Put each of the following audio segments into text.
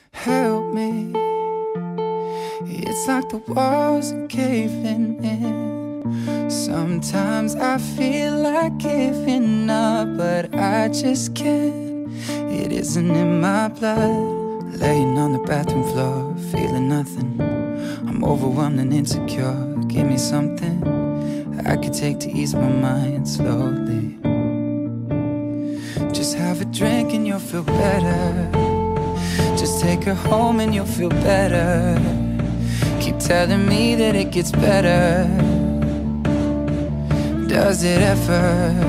help me. It's like the walls are caving in. Sometimes I feel like giving up, but I just can't. It isn't in my blood. Laying on the bathroom floor, feeling nothing. I'm overwhelmed and insecure. Give me something I could take to ease my mind slowly. Just have a drink and you'll feel better. Just take her home and you'll feel better. Keep telling me that it gets better. Does it ever?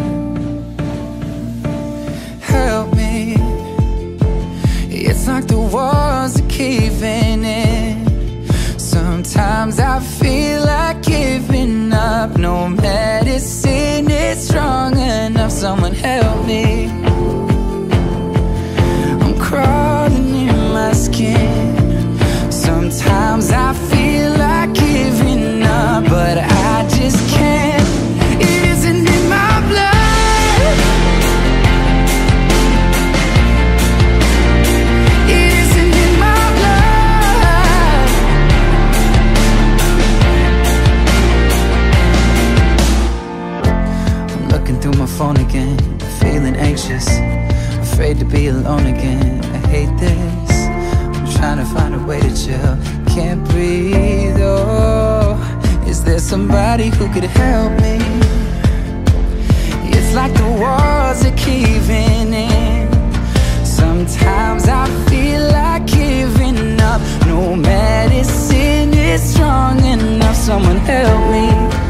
Help me. It's like the walls are caving in. Sometimes I feel like giving up. No medicine is strong enough. Someone help me. I'm crawling in my skin. Sometimes I feel like giving up, but I just can't. It isn't in my blood. It isn't in my blood. I'm looking through my phone again, feeling anxious, afraid to be alone again. I hate this. I'm trying to find a way to chill. Can't breathe, oh. Is there somebody who could help me? It's like the walls are caving in. Sometimes I feel like giving up. No medicine is strong enough. Someone help me.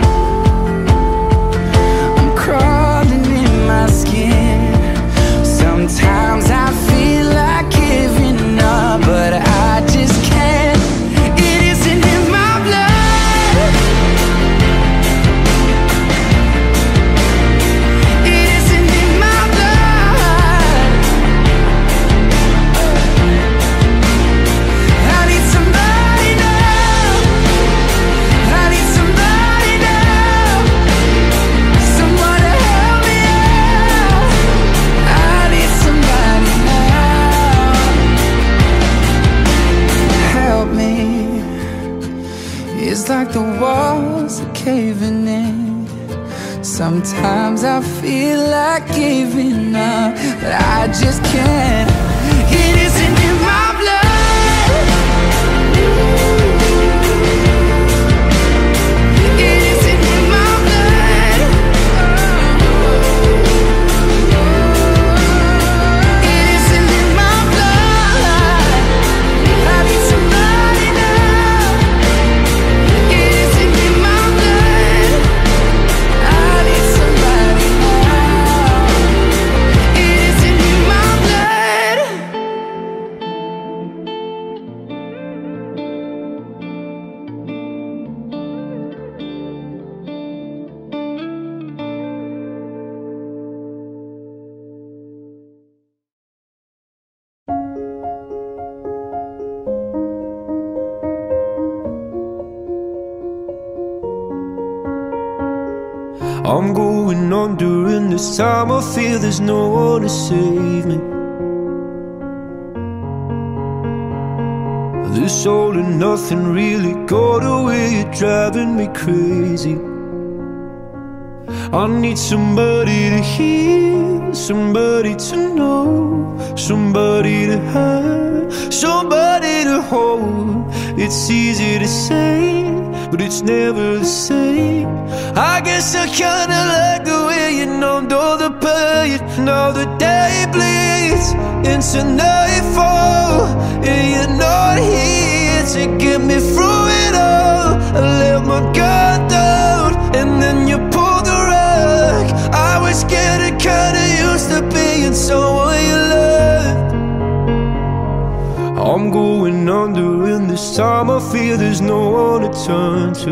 I'm crawling in my skin. Sometimes I feel like giving up, but I just can't. It isn't in my blood. It isn't in my blood. I need somebody now. I need somebody now. Someone to help me out. I need somebody now. Help me. It's like the walls are caving in. Sometimes I feel like giving up, but I just can't. It isn't in my blood. It isn't in my blood. It isn't in my blood. I need somebody now. It isn't in my blood. I need somebody now. It isn't in my blood. I'm going on during this time. I feel there's no one to save me. This all and nothing really got away. You're driving me crazy. I need somebody to hear, somebody to know, somebody to have, somebody to hold. It's easy to say, but it's never the same. I guess I kinda like the way you numbed all the pain. Now the day bleeds into nightfall, and you're not here to get me through it all. I let my guard down, and then you pulled the rug. I was getting kinda used to being someone you loved. I'm going under, and this time I feel there's no one to turn to.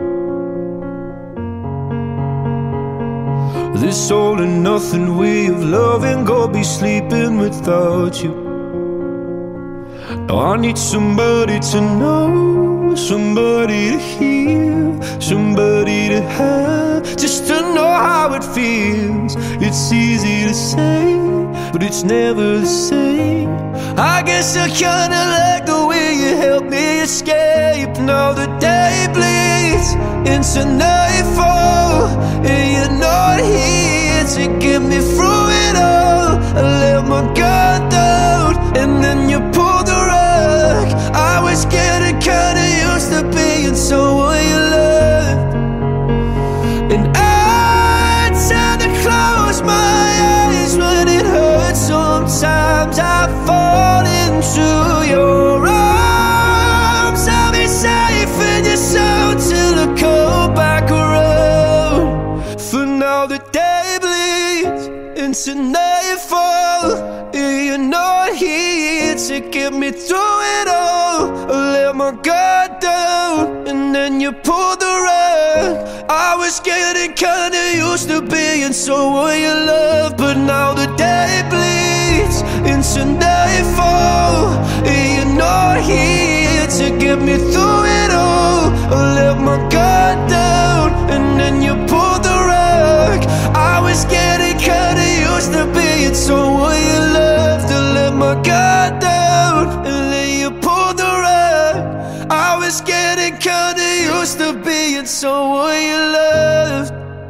This all and nothing way of loving, gonna be sleeping without you. Now I need somebody to know, somebody to hear, somebody to have, just to know how it feels. It's easy to say, but it's never the same. I guess I kinda like the way you help me escape. Now the day bleeds into nightfall, and you're not here to get me through it all. I let my guard down, and then you pulled the rug. I was getting kinda used to being someone you loved, and I tend to close my eyes when it hurts. Sometimes I fall into your arms. I'll be safe in your soul till I come back around. For now the day bleeds into nightfall, and you're not here to get me through it all. I let my guard down, and then you pulled the rug. I was getting kinda used to being someone you love, but now the day bleeds into nightfall, and you're not here to get me through it all. I let my guard down, and then you pulled the rug. I was getting kinda used to being someone you loved. I let my guard down, and then you pulled the rug. I was getting kinda used to being someone you loved.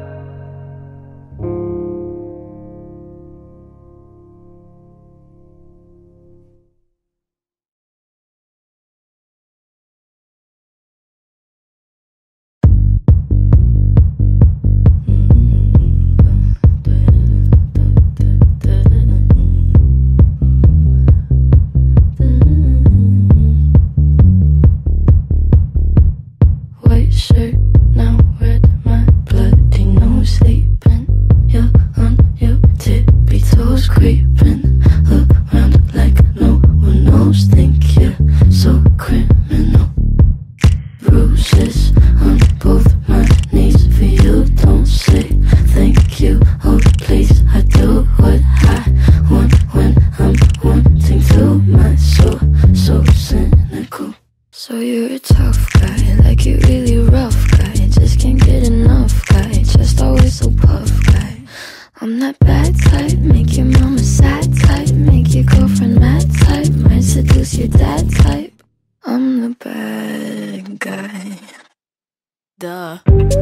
White shirt, now red, my bloody nose sleeping. You're on your tippy toes, creeping around like no one knows. Think you're so criminal. Bruises on both my knees for you. Don't say thank you, oh please. I do what I want when I'm wanting to. My soul, so cynical. So you're a tough guy, like you really rough guy. Just can't get enough guy, just always so puff guy. I'm that bad type, make your mama sad type, make your girlfriend mad type, might seduce your dad type. I'm the bad guy. Duh.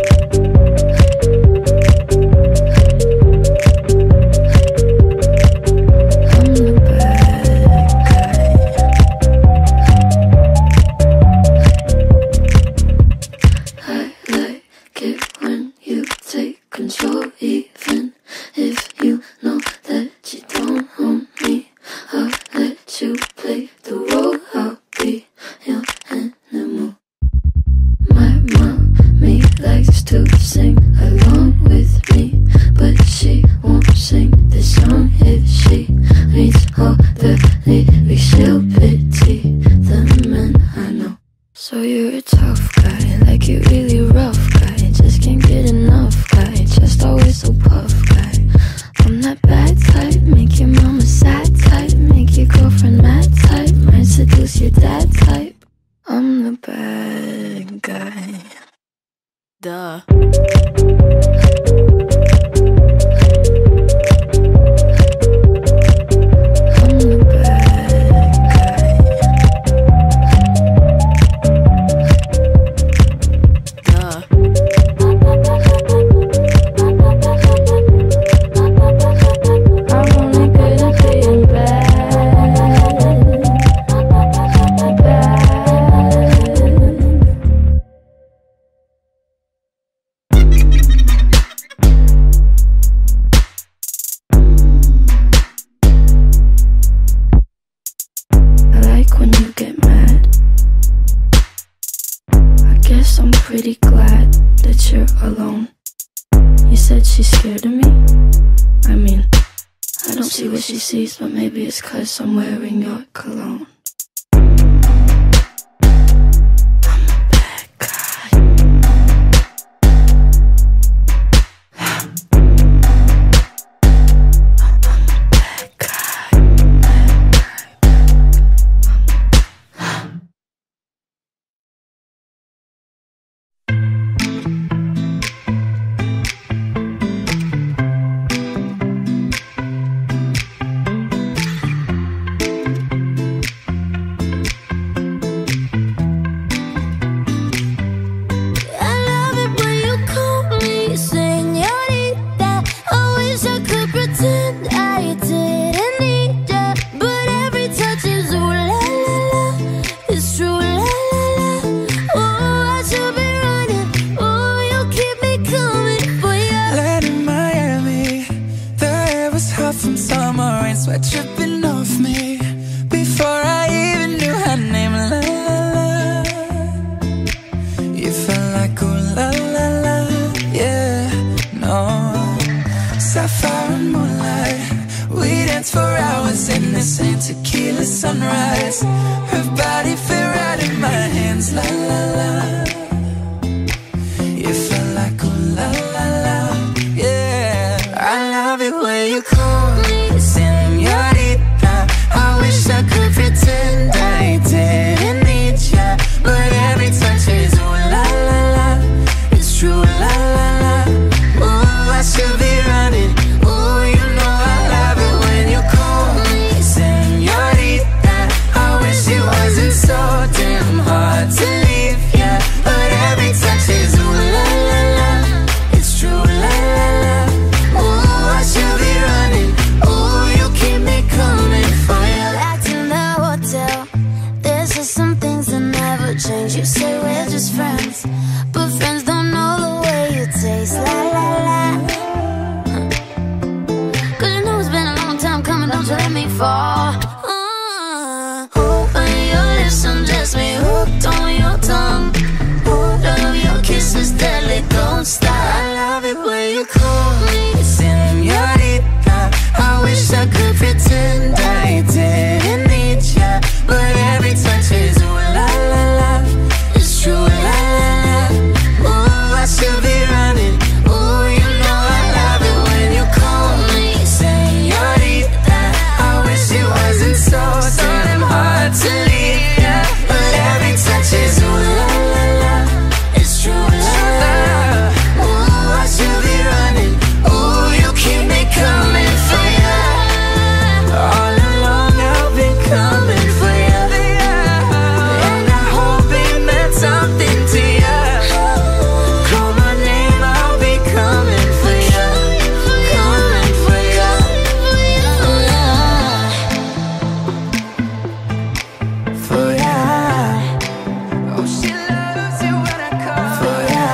I'm the bad guy. I like it when you take control, even if you know that you don't own me. I'll let you play the role, I'll be your animal. My mommy likes to sing along with me, but she won't sing this song if she reads all the lyrics. She'll pity the men I know. So you're a tough guy, like you really rough guy. Just can't get enough guy, just always so puff guy. I'm that bad type, make your mama sad type, make your girlfriend mad type, might seduce your dad type. I'm the bad guy. Duh. I'm the bad guy. Duh. I'm only good at being bad. I like when you get mad. I guess I'm pretty glad that you're alone. You said she's scared of me? I mean, I don't see what she sees, but maybe it's 'cause I'm wearing your cologne. Her body fit right in my hands, la la la. It felt like ooh la la la, yeah. I love it when you call me señorita. I wish I could pretend I didn't need ya, but every touch is ooh la la la. It's true, la la la. Ooh, I should be running. Ooh, you know I love it when you call me señorita. I wish it wasn't so damn hard to leave ya, but every touch is ooh la la la. It's true, la la la. Ooh, I should be running. Ooh, you keep me coming for ya. Back to the hotel. There's just some things that never change. You say we're just friends, but friends don't know the way you taste. La la la. Cause you know it's been a long time coming. Don't you let me fall. Open your lips, undress me, hooked on your tongue. Love your kisses, deadly, don't stop. I love it when you call me señorita. I wish I could pretend I didn't need ya, but every touch is ooh la la la. It's true, la la la. Ooh, I should be running. Ooh, you know I love it when you call me señorita. I wish it wasn't so damn hard to leave ya, but every touch is ooh la la la. It's true, la la la. Ooh, I should be running. Ooh, you keep me coming for ya. All along I've been coming for ya, and I hope it meant something to ya. Call my name, I'll be coming for ya, coming for ya. For ya. Oh, she loves it when I call for ya.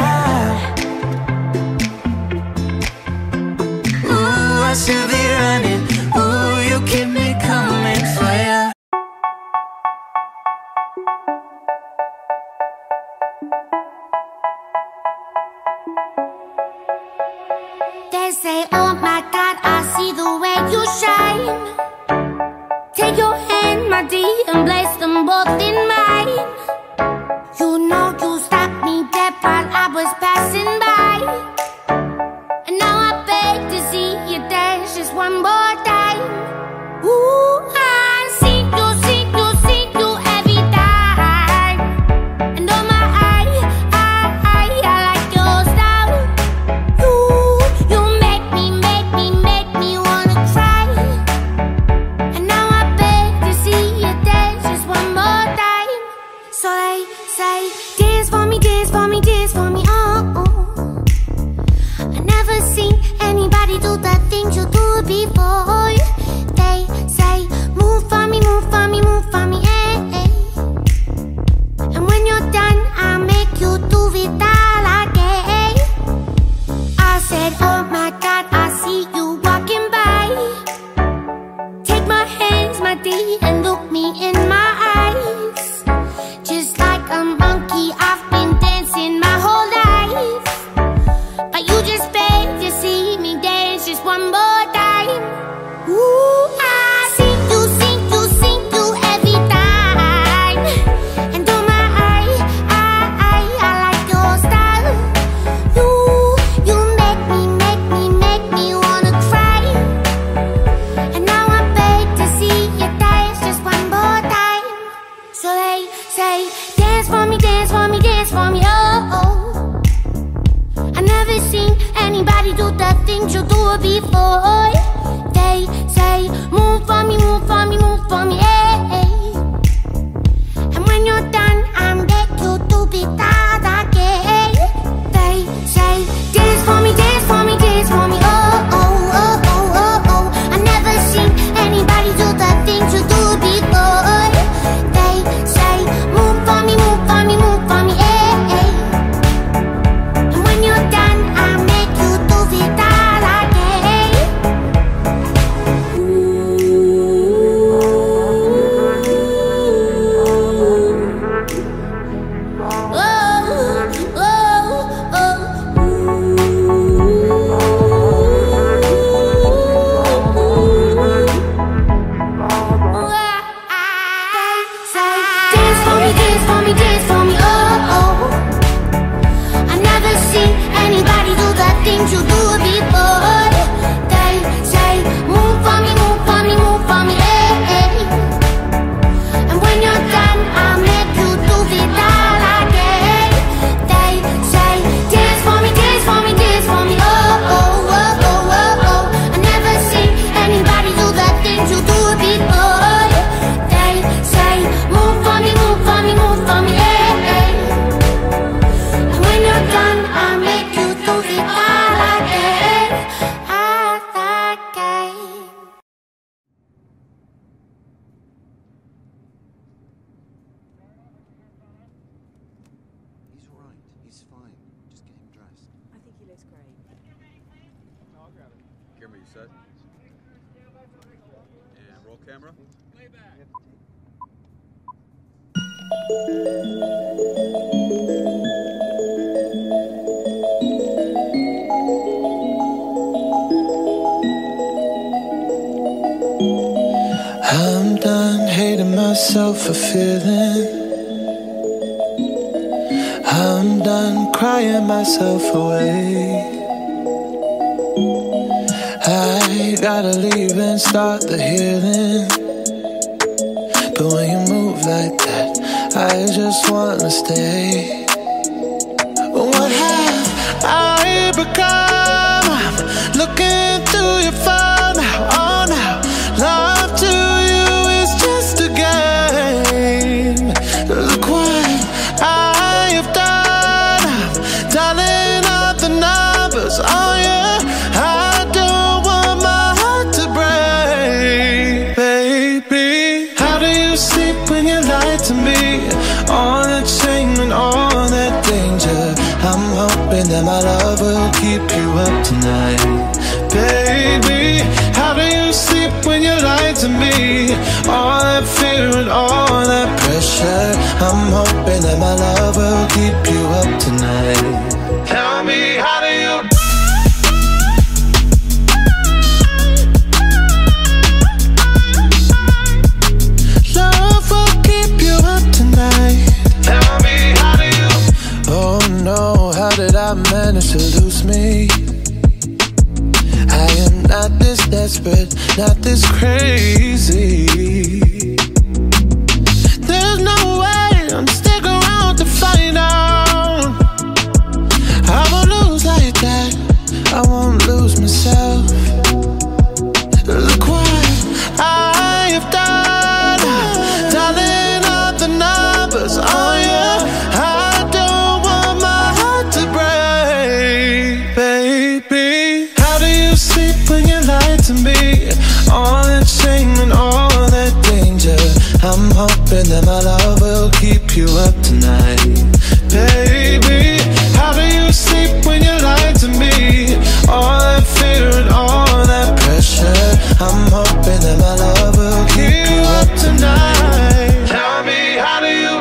Ooh, I should be running. Ooh, you keep me coming for ya. They say, oh my God, I see the way you shine. Take your hand, my dear, and place them both in mine. You know you stopped me dead while I was passing by, and now I beg to see you dance just one more time. Ooh, I see you every time. And oh my, I like your style. You make me wanna cry. And now I beg to see you dance just one more time. So they say, dance for me, dance for me, dance for me, oh, oh. I never seen anybody do the things you do before. They say, move for me, move for me, move for me, eh, eh. And when you're done, I'll make you do it all again. I said, oh my God, I see you walking by. Take my hands, my dear, and look me in my eyes. Just like a monkey, I've been dancing my whole life, but you just beg to see me dance just one more time. Ooh, I see you every time. And oh my, I like your style. You make me wanna cry. And now I beg to see you dance just one more time. So they say, dance for me, dance for me, dance for me, oh, oh. I never seen anybody do the things you do before. They say, move for me, move for me, move for me, eh, eh. And when you're done, I'll make you do it all again. They say, dance for me, dance for me, dance for me, oh, oh, oh, oh, oh, oh. I never seen anybody do the things you do before. They say, move for me, move for me, move for me, eh, eh. And when you're done, I'll make you do it all again. Ooh. set. And roll camera. I'm done hating myself for feeling. I'm done crying myself away. I gotta leave and start the healing. But when you move like that, I just wanna stay. What have I become? I'm looking through your phone now, oh now. Love to you is just a game. Look what I have done. I'm dialing up the numbers, oh yeah. I don't want my heart to break. Baby, how do you sleep when you lie to me? All that shame and all that danger. I'm hoping that my love will keep you up tonight. Baby, how do you sleep when you lie to me? All that fear and all that pressure. I'm hoping that my love will keep you up tonight. Tell me, how do you? Love will keep you up tonight. Tell me, how do you? Oh no, how did I manage to lose me? I am not this desperate, not this crazy. There's no way I'm stick around to find out. I won't lose like that, I won't lose myself. Look what I have done, dialing up the numbers, oh yeah. I don't want my heart to break. Baby, how do you sleep when you lie to me? All that shame and all that danger. I'm hoping that my love will keep you up tonight. Baby, how do you sleep when you lie to me? All that fear and all that pressure. I'm hoping that my love will keep you up tonight. Tell me, how do you?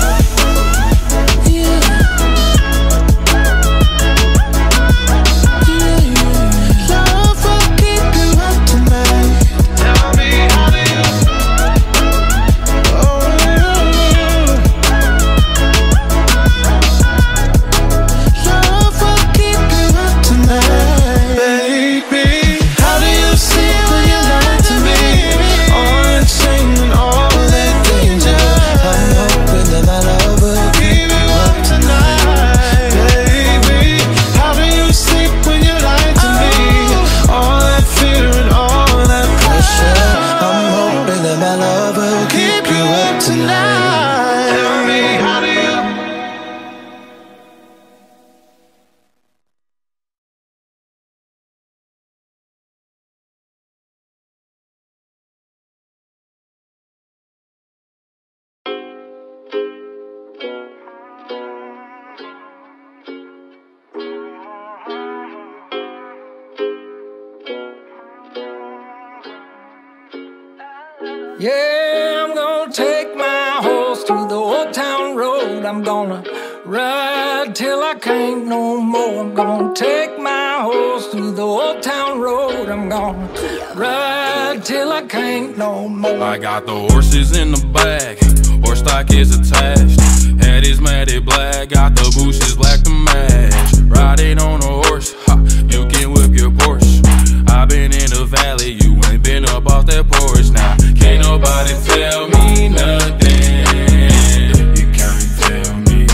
Yeah, I'm gonna take my horse to the old town road. I'm gonna ride till I can't no more. I'm gonna take my horse to the old town road. I'm gonna ride till I can't no more. I got the horses in the bag, horse stock is attached. Head is matted black, got the bushes black to match. Riding on a horse, ha, you can whip your Porsche. I've been in the valley, you ain't been up off that porch. Now, can't nobody tell me nothing. You can't tell me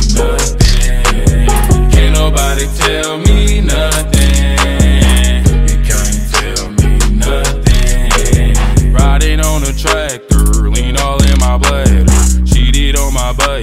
nothing. Can't nobody tell me nothing. You can't tell me nothing. Riding on a tractor, lean all in my bladder. Cheated on my buddy.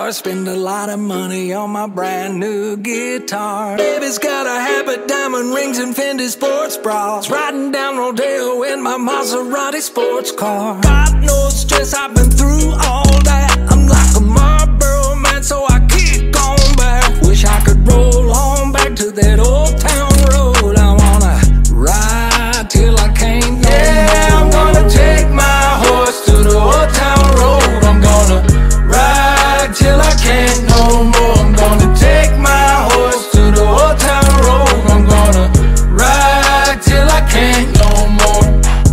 car, spend a lot of money on my brand new guitar. Baby's got a habit, diamond rings and Fendi sports bras, riding down Rodeo in my Maserati sports car. Got no stress, I've been through all that. I'm like a Marlboro man, so I keep going back. Wish I could roll on back to that old town road. I wanna ride till I can't no more. I'm gonna take my horse to the old town road. I'm gonna ride till I can't no more. I'm gonna take my horse to the old town road. I'm gonna ride till I can't no more.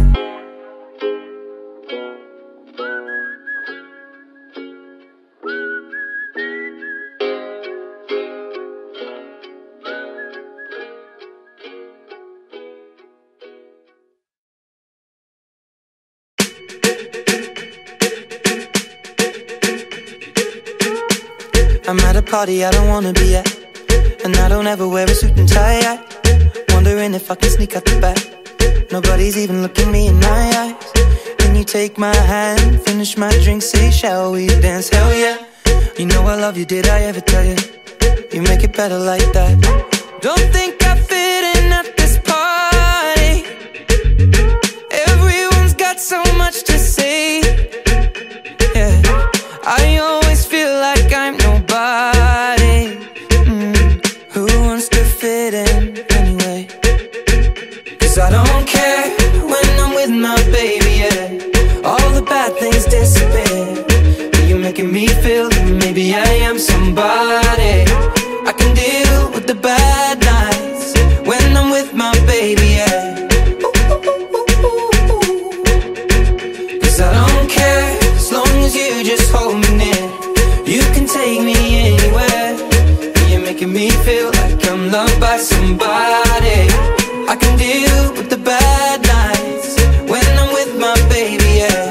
I'm at a party I don't wanna be at, and I don't ever wear a suit and tie. Wondering if I can sneak out the back. Nobody's even looking me in my eyes. Then you take my hand, finish my drink, say shall we dance? Hell yeah. You know I love you, did I ever tell you? You make it better like that. Don't think I fit in at this party. Everyone's got so much to say. Yeah, I always feel like I'm nobody. Who wants to fit in anyway? 'Cause I don't care when I'm with my baby, yeah. All the bad things disappear. You're making me feel that maybe I am somebody. I can deal with the bad nights when I'm with my baby, yeah. 'Cause I don't care as long as you just hold me near. You can take me anywhere. You're making me feel like I'm loved by somebody. I can deal with the bad nights when I'm with my baby, yeah.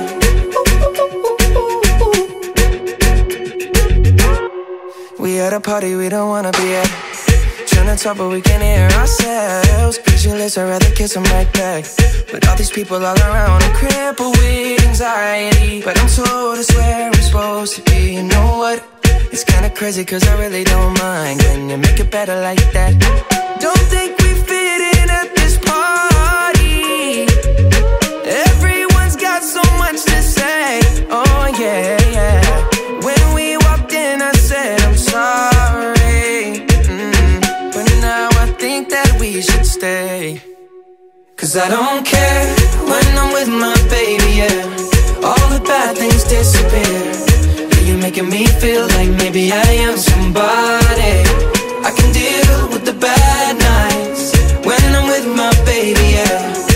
We at a party we don't wanna be at, trying to talk but we can't hear ourselves. Pictureless, I'd rather kiss them right back. But all these people all around, I'm crippled with anxiety. But I'm told it's where I'm supposed to be. You know what? It's kinda crazy 'cause I really don't mind. Can you make it better like that? Don't think we fit in at this party. Everyone's got so much to say. Oh yeah, yeah. When we walked in I said I'm sorry. But now I think that we should stay. 'Cause I don't care when I'm with my baby, yeah. All the bad things disappear. You're making me feel like maybe I am somebody. I can deal with the bad nights when I'm with my baby, yeah.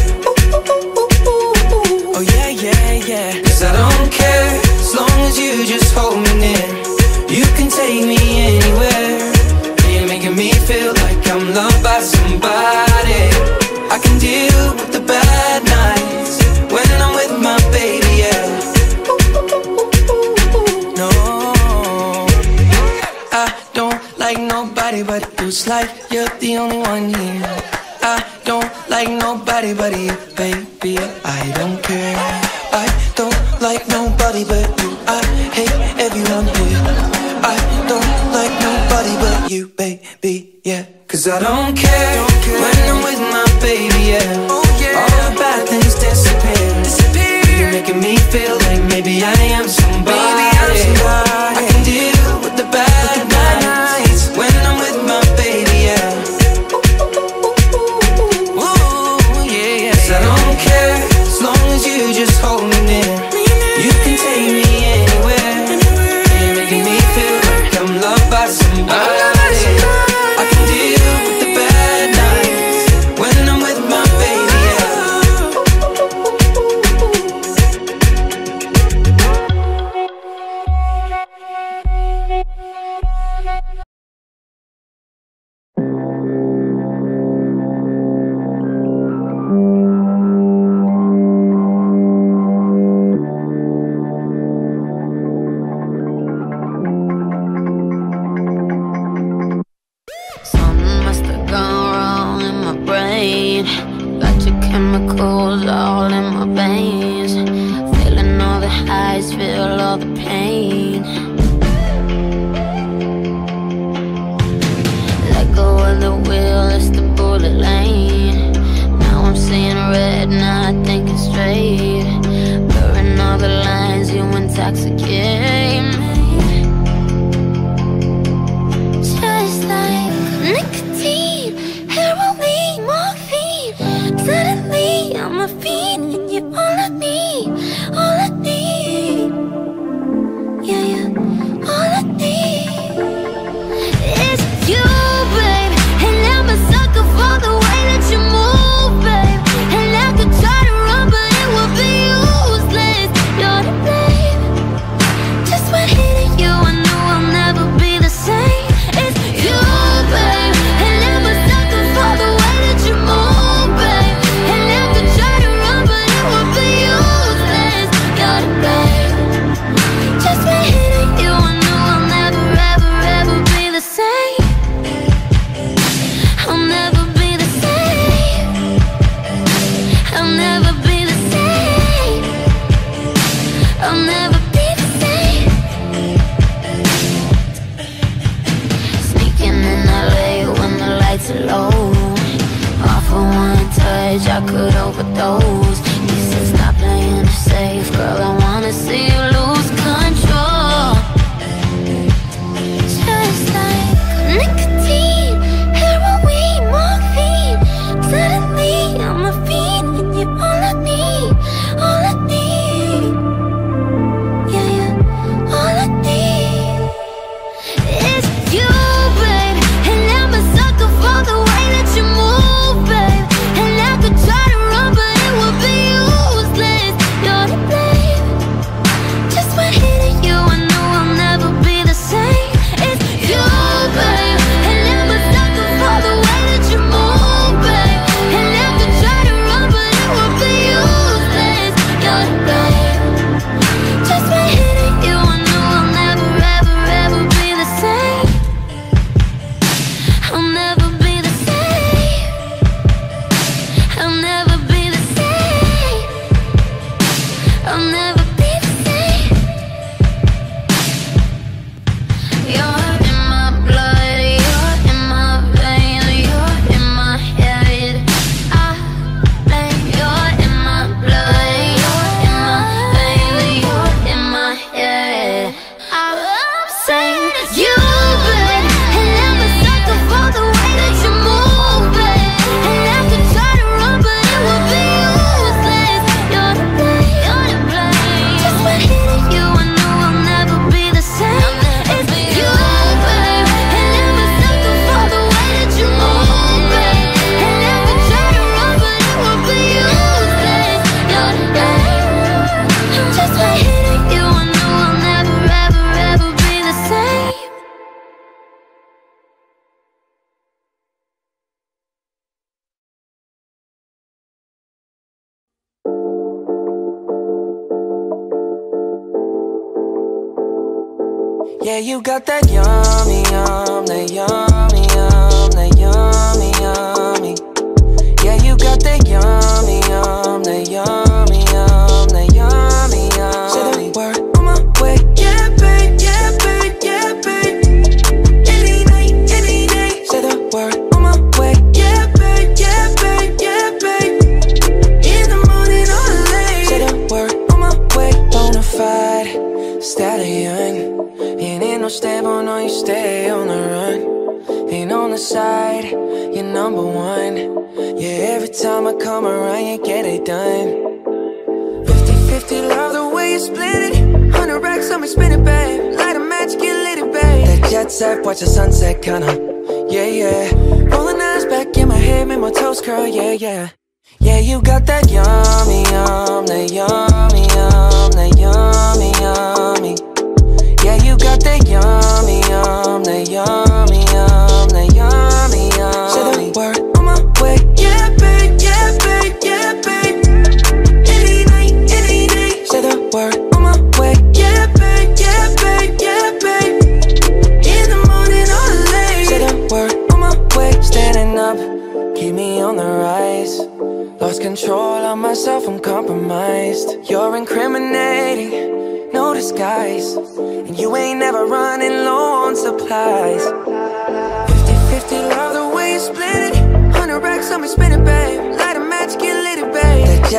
Oh yeah, yeah, yeah. 'Cause I don't care as long as you just hold me near. You can take me anywhere. You're making me feel like I'm loved by somebody. I can deal with the bad nights when I'm with my baby, yeah. No, I don't like nobody but you. It's like you're the only one here. I don't like nobody but you, baby. I don't care. I don't like nobody but you. I hate everyone here. I don't like nobody but you, baby, yeah. 'Cause I don't care when I'm with my baby, yeah. Oh, yeah. All the bad things disappear. You're making me feel like maybe I am somebody. I can deal with the bad nights when I'm with my baby, yeah. Ooh, yeah, yeah. 'Cause I don't care as long as you just hold me near. You can take me anywhere. You're making me feel like I'm loved by somebody. I can deal with the bad nights when I'm with my baby, yeah. of the wheel, it's the bullet lane. Now I'm seeing red, now I think it's straight. Blurring all the lines, you intoxicate me. Just like nicotine, heroin, morphine. Suddenly I'm a fiend, and you're all I need, all I need. Yeah, yeah, all I need is you, babe. And I'm a sucker for the way that you move, babe. And I could try to run, but it would be useless. You're to blame. Just when hitting you, I knew I'll never be the same. It's you, babe. And I'm a sucker for the way that you move, babe. And I could try to run, but it would be useless. You're to blame. Just when hitting you, I knew I'll never, ever, ever be the same. I'll never be the same. I'll never be the same. I'll never be the same. Sneaking in LA when the lights are low. Off for one touch, I could overdose. You said stop playing it safe, girl, I wanna see you lose control. Just like nicotine, heroin, morphine. Suddenly I'm a fiend, and you're all I need, all I need. Yeah, yeah, all I need is you, babe. And I'm a sucker for the way that you move, babe. And I could try to run, but it would be useless. You're to blame. Just when hitting you, I knew I'll never be the same. It's you, babe. And I'm a sucker for the way that you move, babe. And I could try to run, but it would be useless. You're to blame. Just when hitting you, I knew I'll never, ever, ever be the same. I'll never be the same. I'll never be the same. I'll never be the same. You're in my blood, you're in my veins, you're in my head. I blame you're in my blood, you're in my veins, you're in my head. I'm saying you, babe. And I'm a sucker for the way that you move, babe. And I could try to run, but it would be useless. You're to blame, you're to blame. Just when hitting you, I knew I'll never be the same. It's you, babe. And I'm a sucker for the way that you move, babe. And I could try to run, but it would be useless. You're to blame. Just when hitting you, I knew I'll never, ever, ever be the same. Yeah, you got that yummy, that yummy, that yummy, yummy. Yeah, you got that yummy, that yummy, that yummy, yummy. Say the word on my way. Yeah, babe, yeah, babe, yeah, babe. Any night, any day. Say the word on my way. Yeah, babe, yeah, babe, yeah, babe. In the morning or late. Say the word on my way. Bonafide stallion. Ain't no stable, no, you stay on the run. Ain't on the side, you're number one. Yeah, every time I come around, you get it done. 50-50, love the way you split it. 100 racks on me, spin it, babe. Light a match, get lit, it, babe. That jet set, watch the sunset, kinda. Yeah, yeah. Rolling eyes back in my head, make my toes curl, yeah, yeah. Yeah, you got that yummy, that yummy, that yummy, yummy. Yeah, you got that yummy, that yummy, that yummy, yummy. Say the word on my way. Yeah, babe, yeah, babe, yeah, babe. Any night, any day. Say the word on my way. Yeah, babe, yeah, babe, yeah, babe. In the morning or late. Say the word on my way. Standing up, keep me on the rise. Lost control of myself, I'm compromised. You're incriminating, no disguise. And you ain't never running low on supplies. 50-50, love the way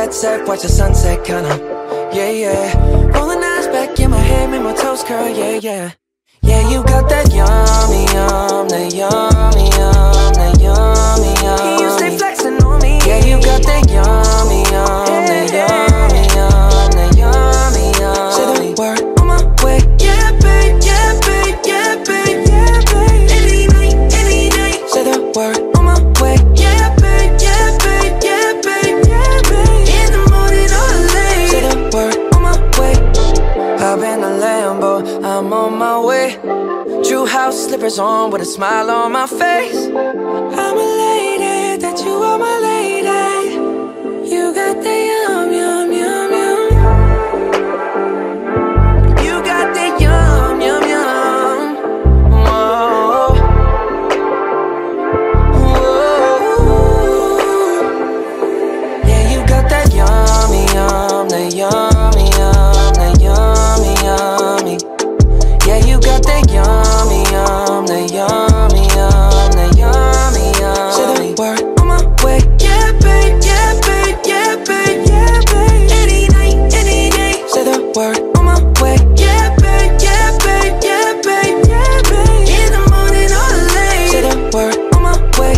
jet set, watch the sunset, kinda. Yeah, yeah. Rolling eyes back in my head, make my toes curl, yeah, yeah. Yeah, you got that yummy, yum, that yummy, yum, that yummy, yum. You stay flexing on me. Yeah, you got that yummy, yum, that yummy, yum, that yummy, yum. Say the word on my way. Yeah, babe, yeah, babe, yeah, babe, yeah, babe. Any night, any day. Say the word on my way. Yeah, babe, yeah, babe, yeah, babe, yeah, babe. In the morning or late. Say the word on my way. Hop in the Lambo, I'm on my way. True house slippers on with a smile on my face. I'm elated that you are my lady. You got the yum, yum, yum, yum. You got the yum, yum, yum. Whoa. Whoa. Yeah, you got that yummy, yum, that yummy, yum, that yummy, yummy. Yeah, you got that yummy, yum, that yummy, yum, that yummy, yum. Say the word on my way. Yeah, babe, yeah, babe, yeah, babe, yeah, babe. Any night, any day. Say the word on my way. Yeah, babe, yeah, babe, yeah, babe, yeah, babe. In the morning or late. Say the word on my way.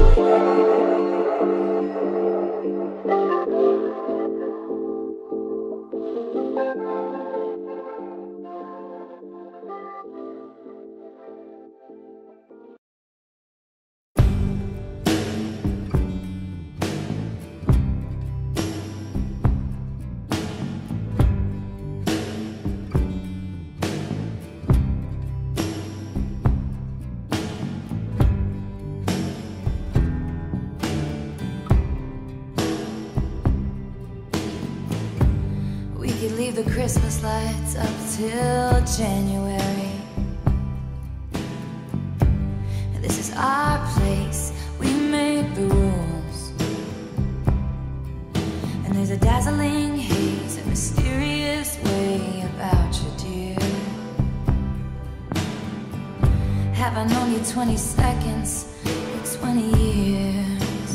We could leave the Christmas lights up till January. This is our place, we make the rules. And there's a dazzling haze, a mysterious way about you, dear. Have I known you 20 seconds or 20 years?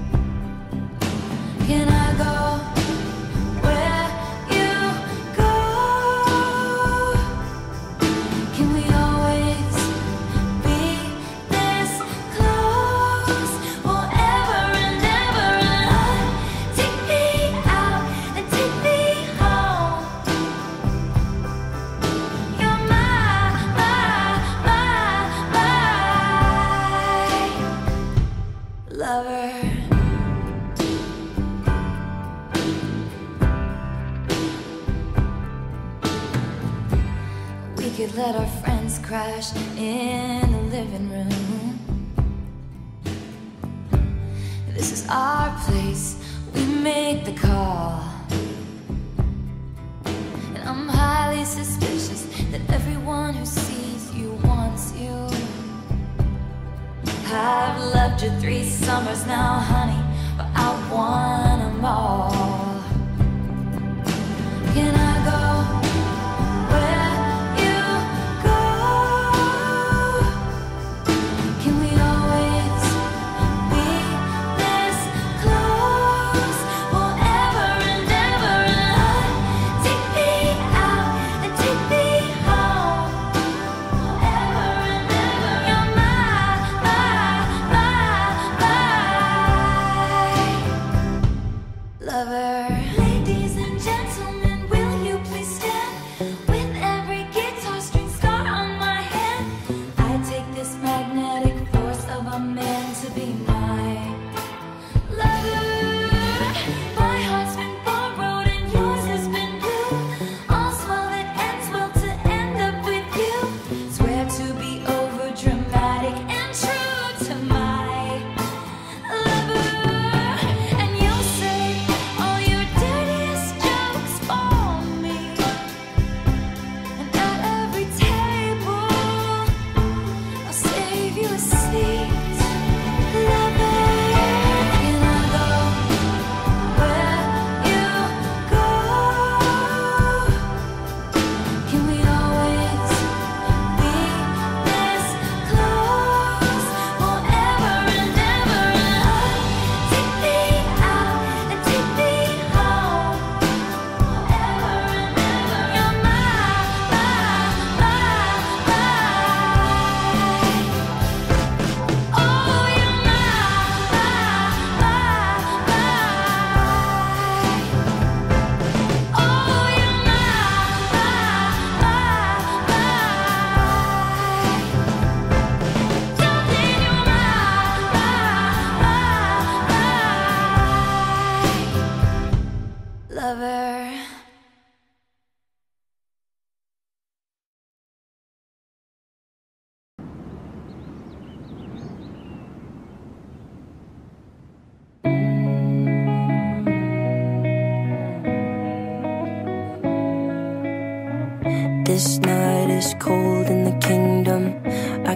Can I go where you go? Can we always be this close forever and ever? And take me out and take me home. You're my lover. We could let our friends crash in the living room. This is our place, we make the call. And I'm highly suspicious that everyone who sees you wants you. I've loved you 3 summers now, honey, but I want them all. Can I go where you go? Can we always be this close forever and ever? And take me out and take me home forever and ever. You're my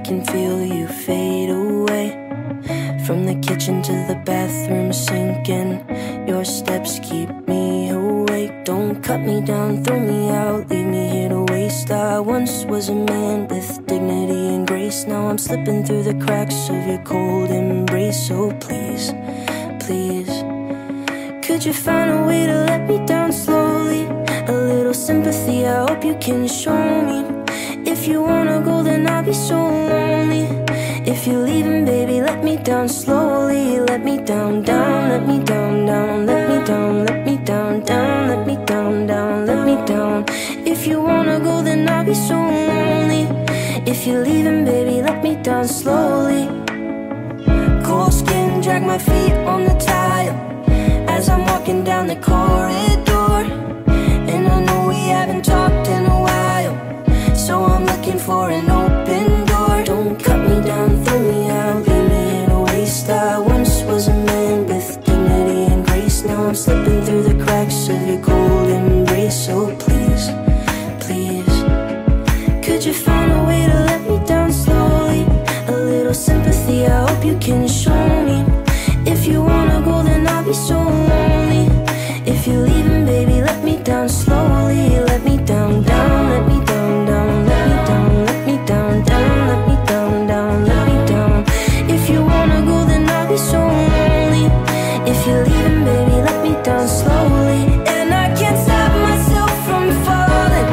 can feel you fade away. From the kitchen to the bathroom sinking, your steps keep me awake. Don't cut me down, throw me out, leave me here to waste. I once was a man with dignity and grace. Now I'm slipping through the cracks of your cold embrace. So please, please, could you find a way to let me down slowly? A little sympathy, I hope you can show me. If you wanna go, then I'll be so lonely. If you're leaving, baby, let me down slowly. Let me down, down, let me down, down, let me down, let me down, down, let me down, down, let me down. If you wanna go, then I'll be so lonely. If you're leaving, baby, let me down slowly. Cold skin, drag my feet on the tile as I'm walking down the corridor. And I know we haven't talked in a while, so I'm looking for an open door. Don't cut me down, throw me out, leave me in a waste. I once was a man with dignity and grace. Now I'm slipping through the cracks of your cold embrace. So please, please, could you find a way to let me down slowly? A little sympathy, I hope you can show me. If you wanna go, then I'll be so lonely. If you're leaving, baby, let me down slowly. Let me down, down, let me down, down, let me down, let me down, down, let me down, down, let me down. If you wanna go, then I'll be so lonely. If you're leaving, baby, let me down slowly. And I can't stop myself from falling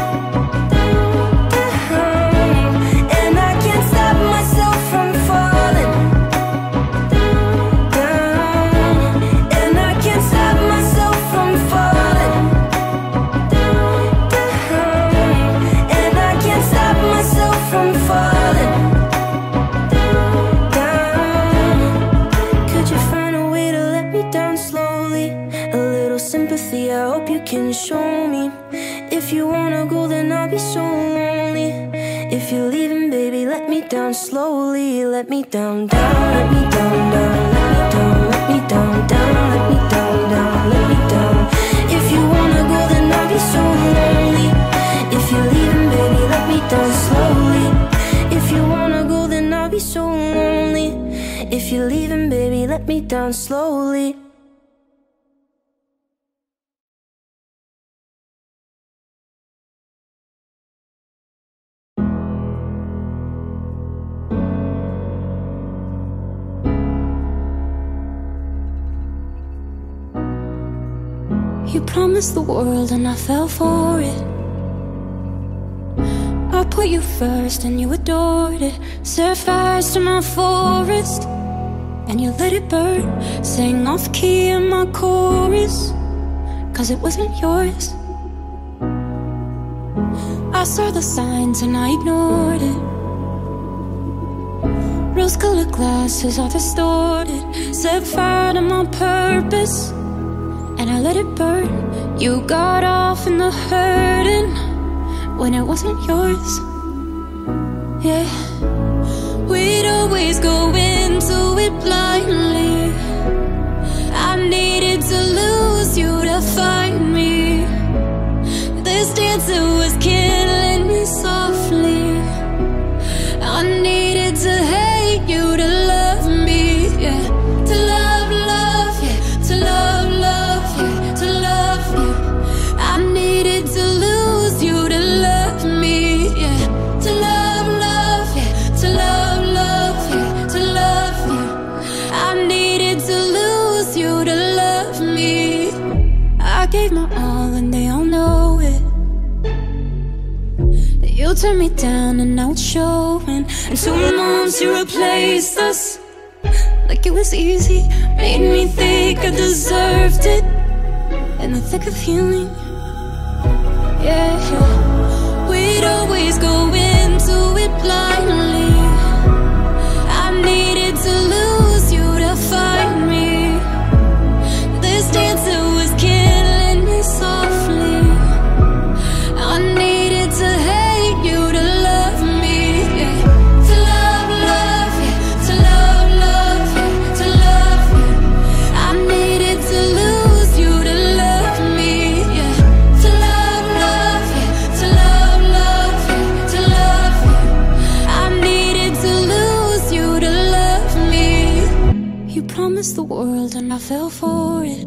down. And I can't stop myself from falling down. And I can't stop myself from falling down. And I can't stop myself from falling down. Could you find a way to let me down slowly? A little sympathy, I hope you can show me. If you wanna go, then I'll be so lonely. If you're leaving, baby, let me down slowly. Let me down, down, let me down, down, let me down, let me down, down, let me down, down, let me down. If you wanna go, then I'll be so lonely. If you're leaving, baby, let me down slowly. If you wanna go, then I'll be so lonely. If you're leaving, baby, let me down slowly. You promised the world and I fell for it. I put you first and you adored it. Set fires to my forest and you let it burn. Sang off key in my chorus, cause it wasn't yours. I saw the signs and I ignored it. Rose-colored glasses are distorted. Set fire to my purpose and I let it burn. You got off in the hurting when it wasn't yours. Yeah, we'd always go into it blindly. I needed to lose you to find me. This dancer was killing me softly. I needed to hate you to love me. Yeah, to love, love, yeah, to love, love, yeah, to love you. I needed to lose you to love me. Yeah, to love, love, yeah, to love, love, yeah, to love you. I needed to lose you to love me. I gave my all and they all know it. You turned me down and now it's showing. And 2 months you replaced us like it was easy. Made me think I deserved it in the thick of healing. Yeah, we'd always go into it blindly. I needed to lose you to find me. This dancer was killing me softly. I needed to hate you to love me. Yeah, to love, love, yeah, to love, love, yeah, to love you. I needed to lose you to love me. Yeah, to love, love, yeah, to love, love, yeah, to love you. I promised the world and I fell for it.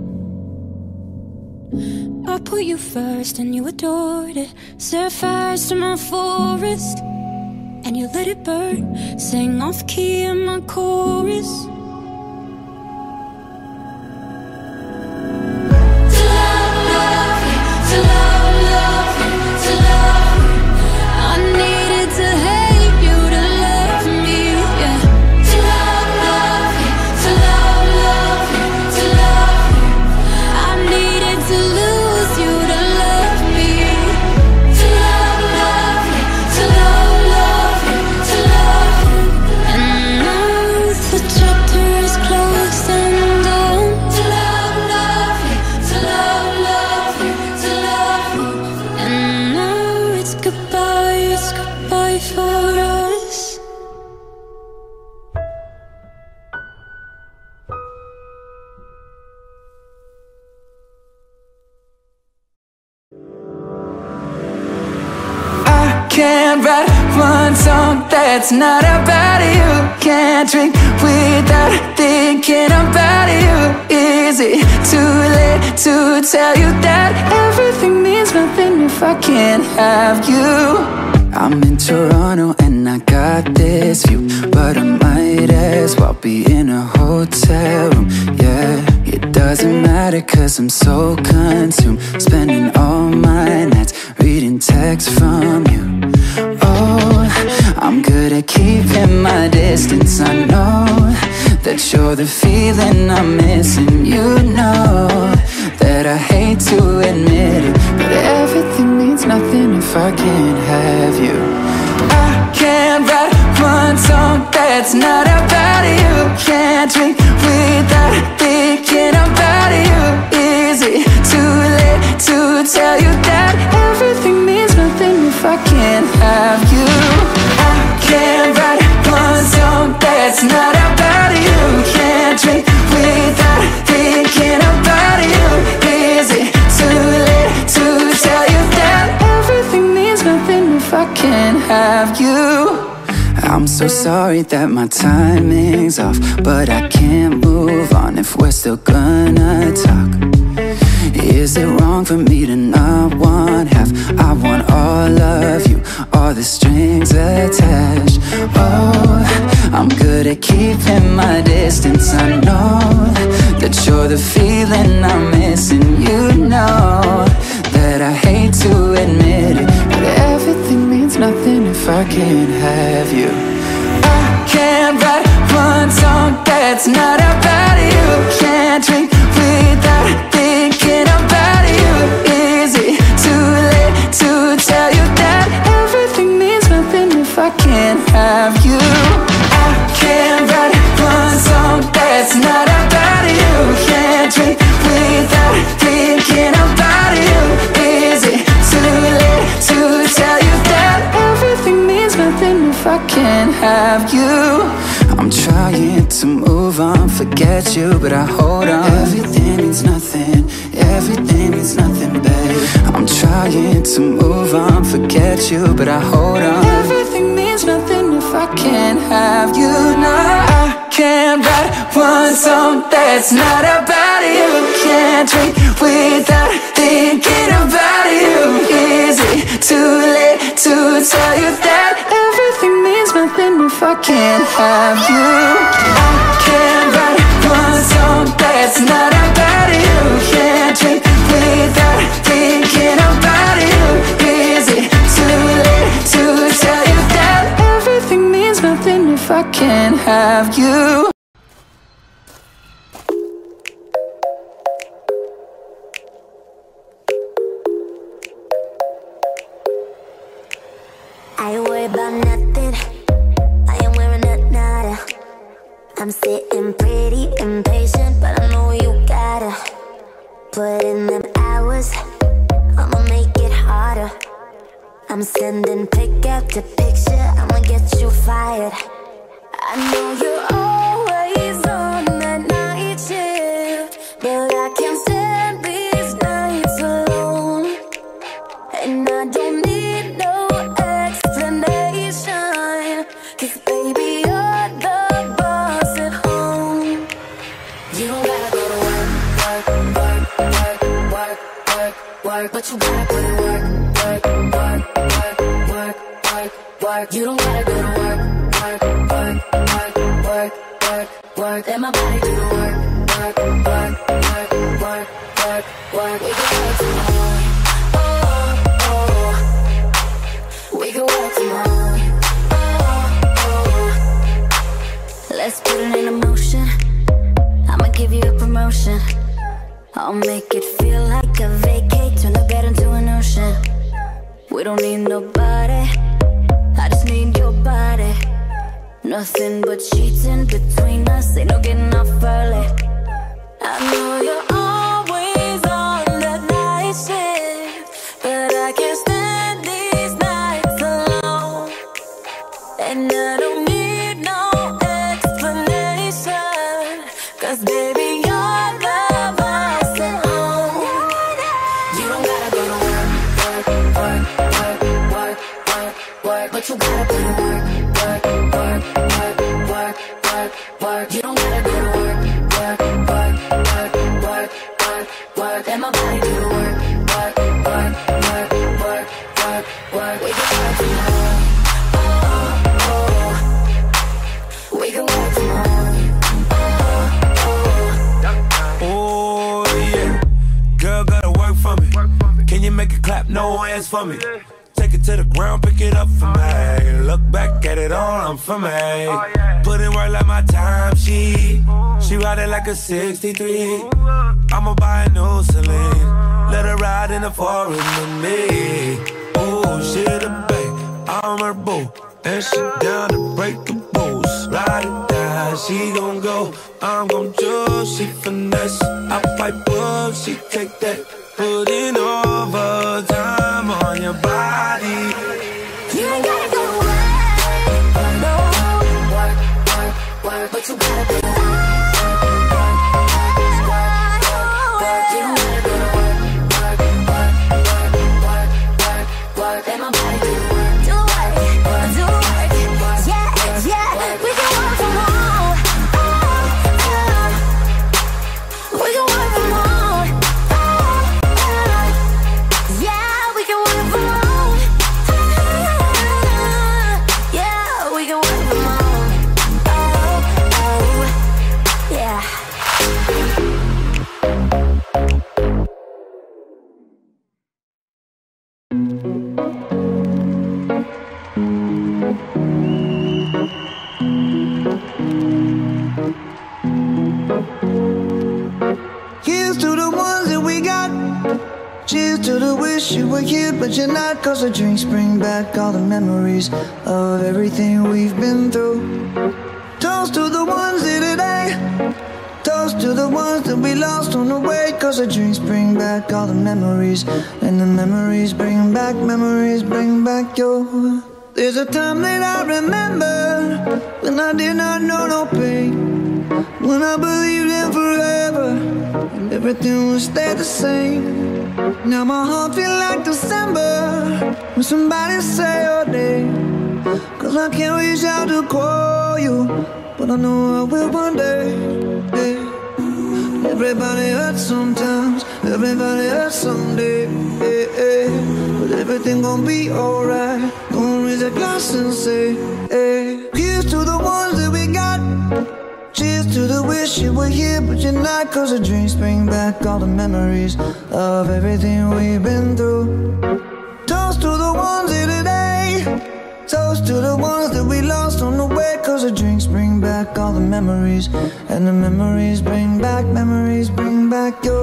I put you first and you adored it. Set fires to my forest and you let it burn. Sang off key in my chorus. Can't write one song that's not about you. Can't drink without thinking about you. Is it too late to tell you that everything means nothing if I can't have you? I'm in Toronto and I got this view, but I might as well be in a hotel room. Yeah, it doesn't matter cause I'm so consumed, spending all my nights reading texts from you. Oh, I'm good at keeping my distance. I know that you're the feeling I'm missing. You know that I hate to admit it, but everything means nothing if I can't have you. I can't write one song that's not about you. Can't drink without thinking about you. Is it too late to tell you that everything means nothing if I can't have you? I can't write one song that's not about you. Can't drink without thinking about you. Is it too late to tell you that everything means nothing if I can't have you? I'm so sorry that my timing's off, but I can't move on if we're still gonna talk. Is it wrong for me to not want half? I want all of you, all the strings attached. Oh, I'm good at keeping my distance. I know that you're the feeling I'm missing. You know that I hate to admit it, but everything means nothing if I can't have you. I can't write one song that's not about you. Can't drink without thinking about you. Is it too late to tell you that everything means nothing if I can't have you? I can't write one song that's not about you. Can't drink without thinking about you. Is it too late to tell you that everything means nothing if I can't have you? I'm trying to move on, forget you, but I hold on. Everything means nothing, everything means nothing, babe. I'm trying to move on, forget you, but I hold on. Everything means nothing if I can't have you. No, I can't write one song that's not about you. Can't drink without thinking about you. Is it too late to tell you that everything means nothing if I can't have you? I can't write one song that's not about you. Can't drink without thinking about you. Is it too late to tell you that everything means nothing if I can't have you? I ain't worried about nothing, I am wearing a nada. I'm sitting pretty impatient, but I know you gotta put in them hours, I'ma make it harder. I'm sending pick after picture, I'ma get you fired. I know you're always on that night shift, but I can't stand these nights alone. And I don't need no explanation, 'cause baby you're the boss at home. work, but you gotta put in work, work, work, work, work, work, work. You don't gotta go to work, work, work, work, work, work, work. Let my body do the work, work, work, work, work, work, work. We can work tomorrow, oh, oh. We can work tomorrow, oh, oh. Let's put it in motion. I'ma give you a promotion. I'll make it feel like a vacate, turn the bed into an ocean. We don't need nobody, I just need your body. Nothing but sheets in between us, ain't no getting off early. I know you're always on that night shift, but I can't stand these nights alone. And I don't need no explanation, 'cause baby you're the boss at home. You don't gotta go to work, work, work, work, work, work, work, but you gotta put in work, work, work, work, work, work, work. You don't gotta go to work, work, work, work, work, work, work. Let my body do the work, work, work, work, work, work, work. We can work tomorrow, oh, oh. We can work tomorrow, oh, oh. Oh yeah, girl gotta work for me. Can you make it clap? No hands for me. Take it to the ground, pick it up for me. Look back at it all, I'm for me. Put in work like my time sheet. She ride it like a 63. I'ma buy a new Celine. Let her ride in the forest with me. Oh, she the babe, I'm her boo. And she down to break the rules. Ride it down, she gon' go. I'm gon' choose, she finesse. I fight up, she take that. Putting overtime on your body. You ain't gotta go to work, no. Work, work, work, but you gotta put in work, work, work, work, work. You don't gotta go to work, work, work, work, work, work, work. Let my body do the work, do work, do work, yeah, yeah. We can work from home, oh, oh. We can work from home, oh, oh. Yeah, we can work from home, yeah, we can work from home, oh, oh, yeah. Here's to the ones that we got. Cheers to the wish you were here, but you're not. 'Cause the drinks bring back all the memories of everything we've been through. Toast to the ones here today. Toast to the ones that we lost on the way. 'Cause the drinks bring back all the memories, and the memories bring back your. There's a time that I remember when I did not know no pain, when I believed in forever and everything would stay the same. Now my heart feel like December when somebody say your name. 'Cause I can't reach out to call you, but I know I will one day, yeah. Everybody hurts sometimes, everybody hurts someday, yeah, yeah. But everything gon' be alright. Gonna raise a glass and say, hey. Here's to the ones that we got. Cheers to the wish you were here, but you're not. 'Cause the drinks bring back all the memories of everything we've been through. Toast to the ones here today. Toast to the ones that we lost on the way. 'Cause the drinks bring back all the memories, and the memories bring back your.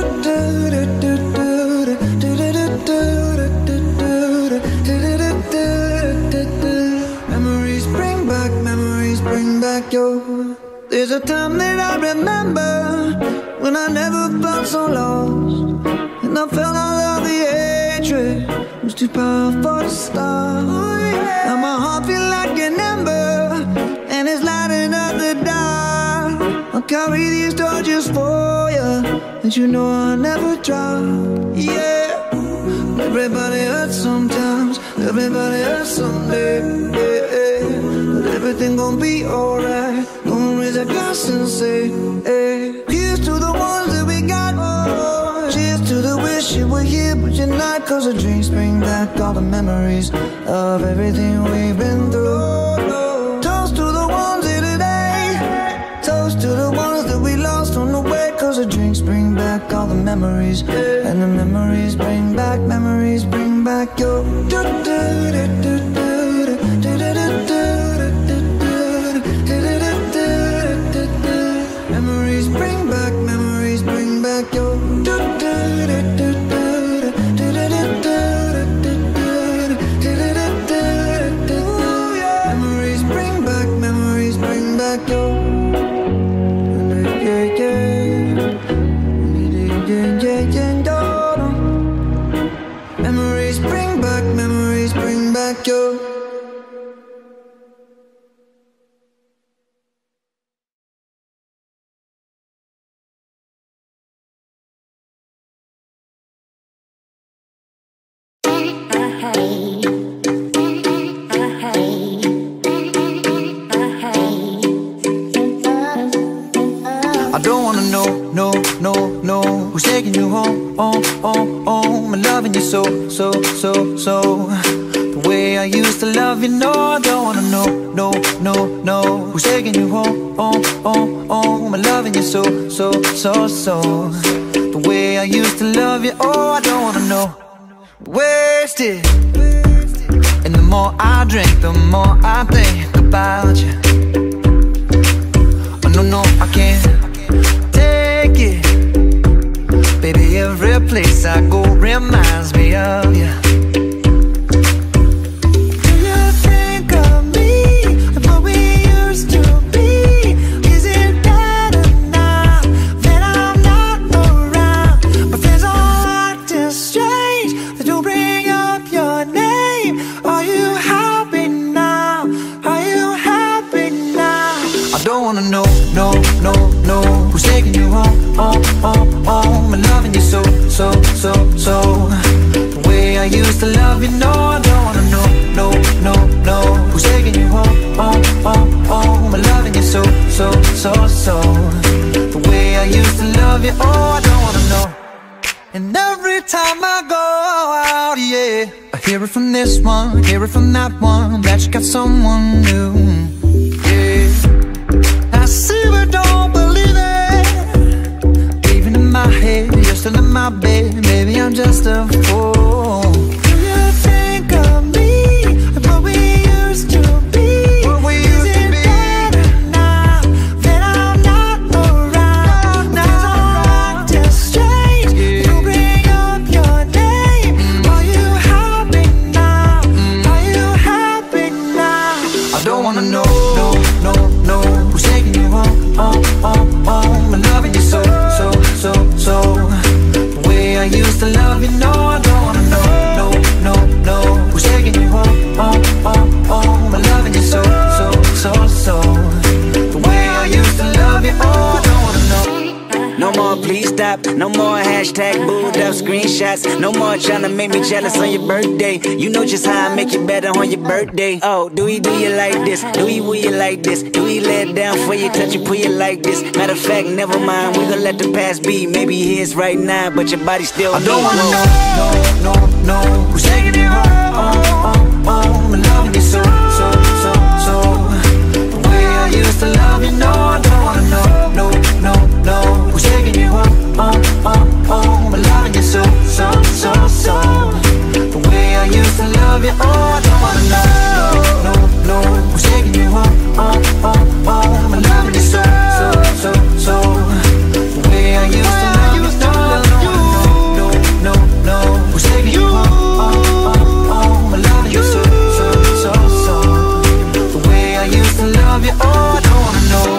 Memories bring back your. There's a time that I remember when I never felt so lost, and I felt all of the hatred was too powerful to stop. Now my heart feel like an ember, and it's lighting up the dark. I'll carry these torches for you, and you know I'll never drop. Yeah, everybody hurts sometimes, everybody hurts someday, yeah, yeah. But everything gon' be alright. Gonna raise a glass and say, hey. Here's to the ones that we got. Cheers to the wish you were here, but 'cause the drinks bring back all the memories of everything we've been through. Toast to the ones here today, toast to the ones that we lost on the way, 'cause the drinks bring back all the memories, and the memories bring back your memories bring back your memories bring back your memories bring back your I don't wanna know, no, who's taking you home, I'm loving you so. The way I used to love you, no, I don't wanna know, no, who's taking you home, I'm loving you so. The way I used to love you, oh, I don't wanna know. Wasted, and the more I drink, the more I think about you. Oh, no, I can't take it. Baby, every place I go reminds me of you. Do you think of me and what we used to be? Is it better now that I'm not around? My friends all acting strange, they don't bring up your name. Are you happy now? Are you happy now? I don't wanna know, no, who's taking you home, I'm loving you so. The way I used to love you, no, I don't wanna know, no, who's taking you home, I'm loving you so. The way I used to love you, oh, I don't wanna know. And every time I go out, yeah, I hear it from this one, hear it from that one, that you got someone new, yeah. I see but don't believe it. Even in my head, you're still in my bed. Maybe I'm just a fool. Do you think of me and what we used to be? Is it better now that I'm not around? Now I'm acting strange, you bring up your name. Are you happy now? Are you happy now? I don't wanna know, no, who's taking you home, I'm loving you so. The way I used to love you, no, I don't wanna know, no, who's taking you home, I'm loving you so. The way I used to love you, oh, I don't wanna know. No more please stop, no more hashtag booed up screenshots. No more trying to make me jealous on your birthday. You know just how I make you better on your birthday. Oh, do you like this? Do you like this? Do we let down for you, touch you, put you like this? Matter of fact, never mind, we gon' let the past be. Maybe here's right now, but your body still I don't wanna know, who's taking you home, I'm loving you so. The way I used to love you, no, I don't wanna know, who's taking you home, I'm loving you so. The way I used to love you, oh, I don't wanna know, who's taking you home, I'm loving you so. The way I used to love you, no, who's taking you home, I'm loving you so. The way I used to love you, oh, I don't wanna know.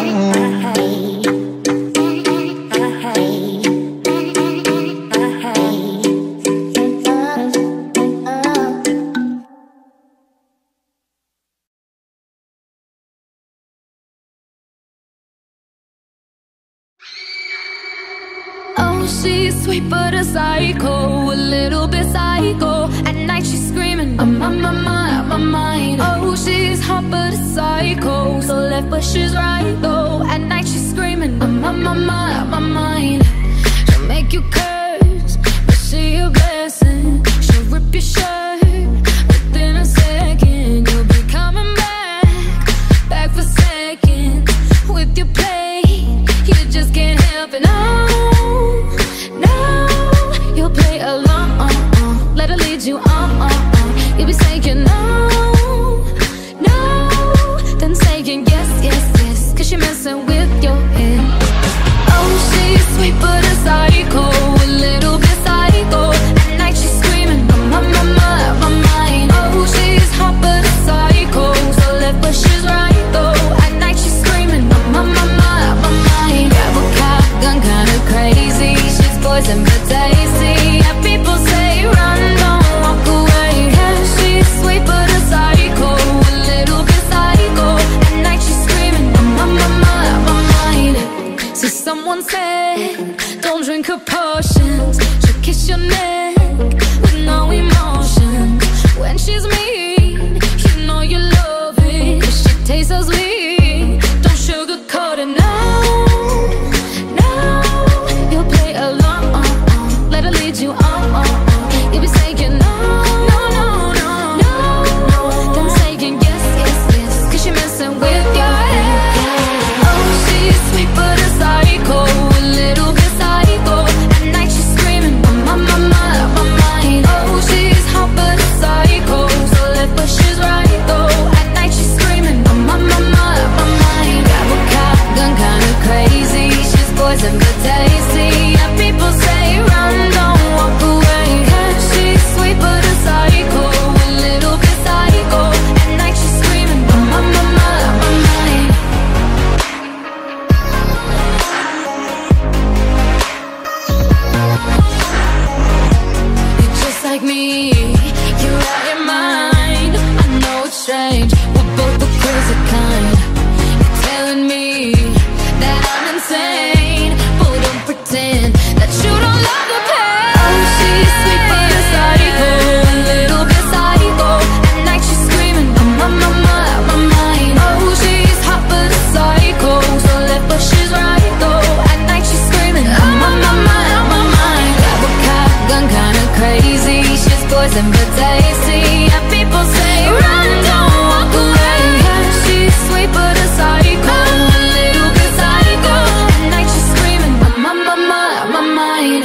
She's sweet but a psycho, a little bit psycho. At night she's screaming, I'm on my mind. Oh, she's hot but a psycho, so left but she's right though. At night she's screaming, I'm on my mind. She'll make you curse, but she a blessing. She'll up and no, you'll play along, let her lead you on, you'll be saying no, then saying yes, cause you're messing with your head. Oh, she's sweet but a psycho, a little bit psycho. At night she's screaming, my mind. Oh, she's hot but a psycho, so left but she's right though. At night she's screaming, my mind. Grab a cop gun, kinda crazy. She's poison but tasty. Yeah, people say run, don't walk away. Yeah, she's sweet but a psycho, a little bit psycho. At night she's screaming, my mind. See, someone said, don't drink her potions. She'll kiss your neck with no emotion. When she's mean, you know you love it. If she tastes so sweet, don't sugarcoat it. No, you'll play along, let her lead you on, you'll be saying no, then saying yes, cause you're messing with your head. Oh, she's sweet but a psycho, a little bit psycho. At night she's screaming, my mind. Oh, she's hot but a psycho, so left but she's right though. At night she's screaming, my mind. Grab a cop gun, kinda crazy. She's poison but tasty. Yeah, people say run, don't walk away. Yeah, she's sweet but a psycho, a little bit psycho. At night she's screaming, my mind. You're just like me, you're out your mind. I know it's strange, we're both the crazy kind. You're telling me that I'm insane, but don't pretend that you don't love the pain. Oh, she's sweet but a psycho, a little bit psycho. At night she's screaming, my mind. Oh, she's hot but a psycho, so left but she's right though. At night she's screaming, my mind. Grab a cop gun, kinda crazy. She's poison but tasty. Yeah, people say run, don't walk away. Yeah, she's sweet but a psycho, a little bit psycho. At night she's screaming, my mind.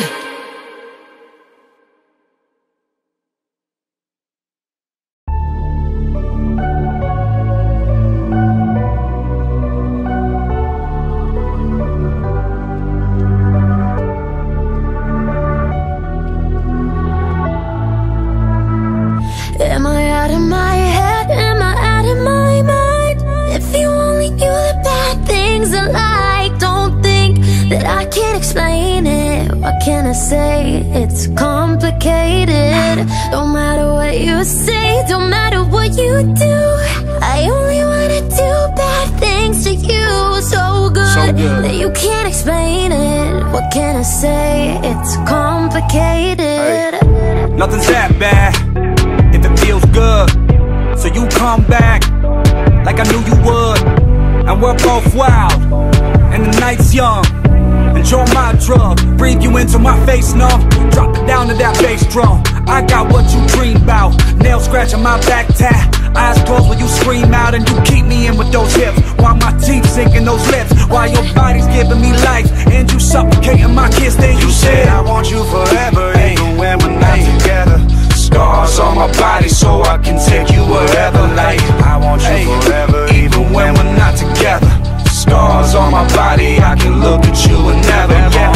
Am I out of my head? Am I out of my mind? If you only knew the bad things I like, don't think that I can't explain it. What can I say? It's complicated. Don't matter what you say, don't matter what you do, I only wanna do bad things to you. So good that you can't explain it. What can I say? It's complicated. Nothing's that bad if it feels good. So you come back like I knew you would. And we're both wild and the night's young. Enjoy my drug, breathe you into my face numb. Drop it down to that bass drum. I got what you dream about. Nail scratching my back tat. Eyes closed when you scream out, and you keep me in with those hips, while my teeth sink in those lips, while your body's giving me life and you suffocating my kiss. Then you said I want you forever, even when we're not together. Scars on my body so I can take you wherever. Like I want you forever, even when we're not together. Scars on my body, I can look at you and never.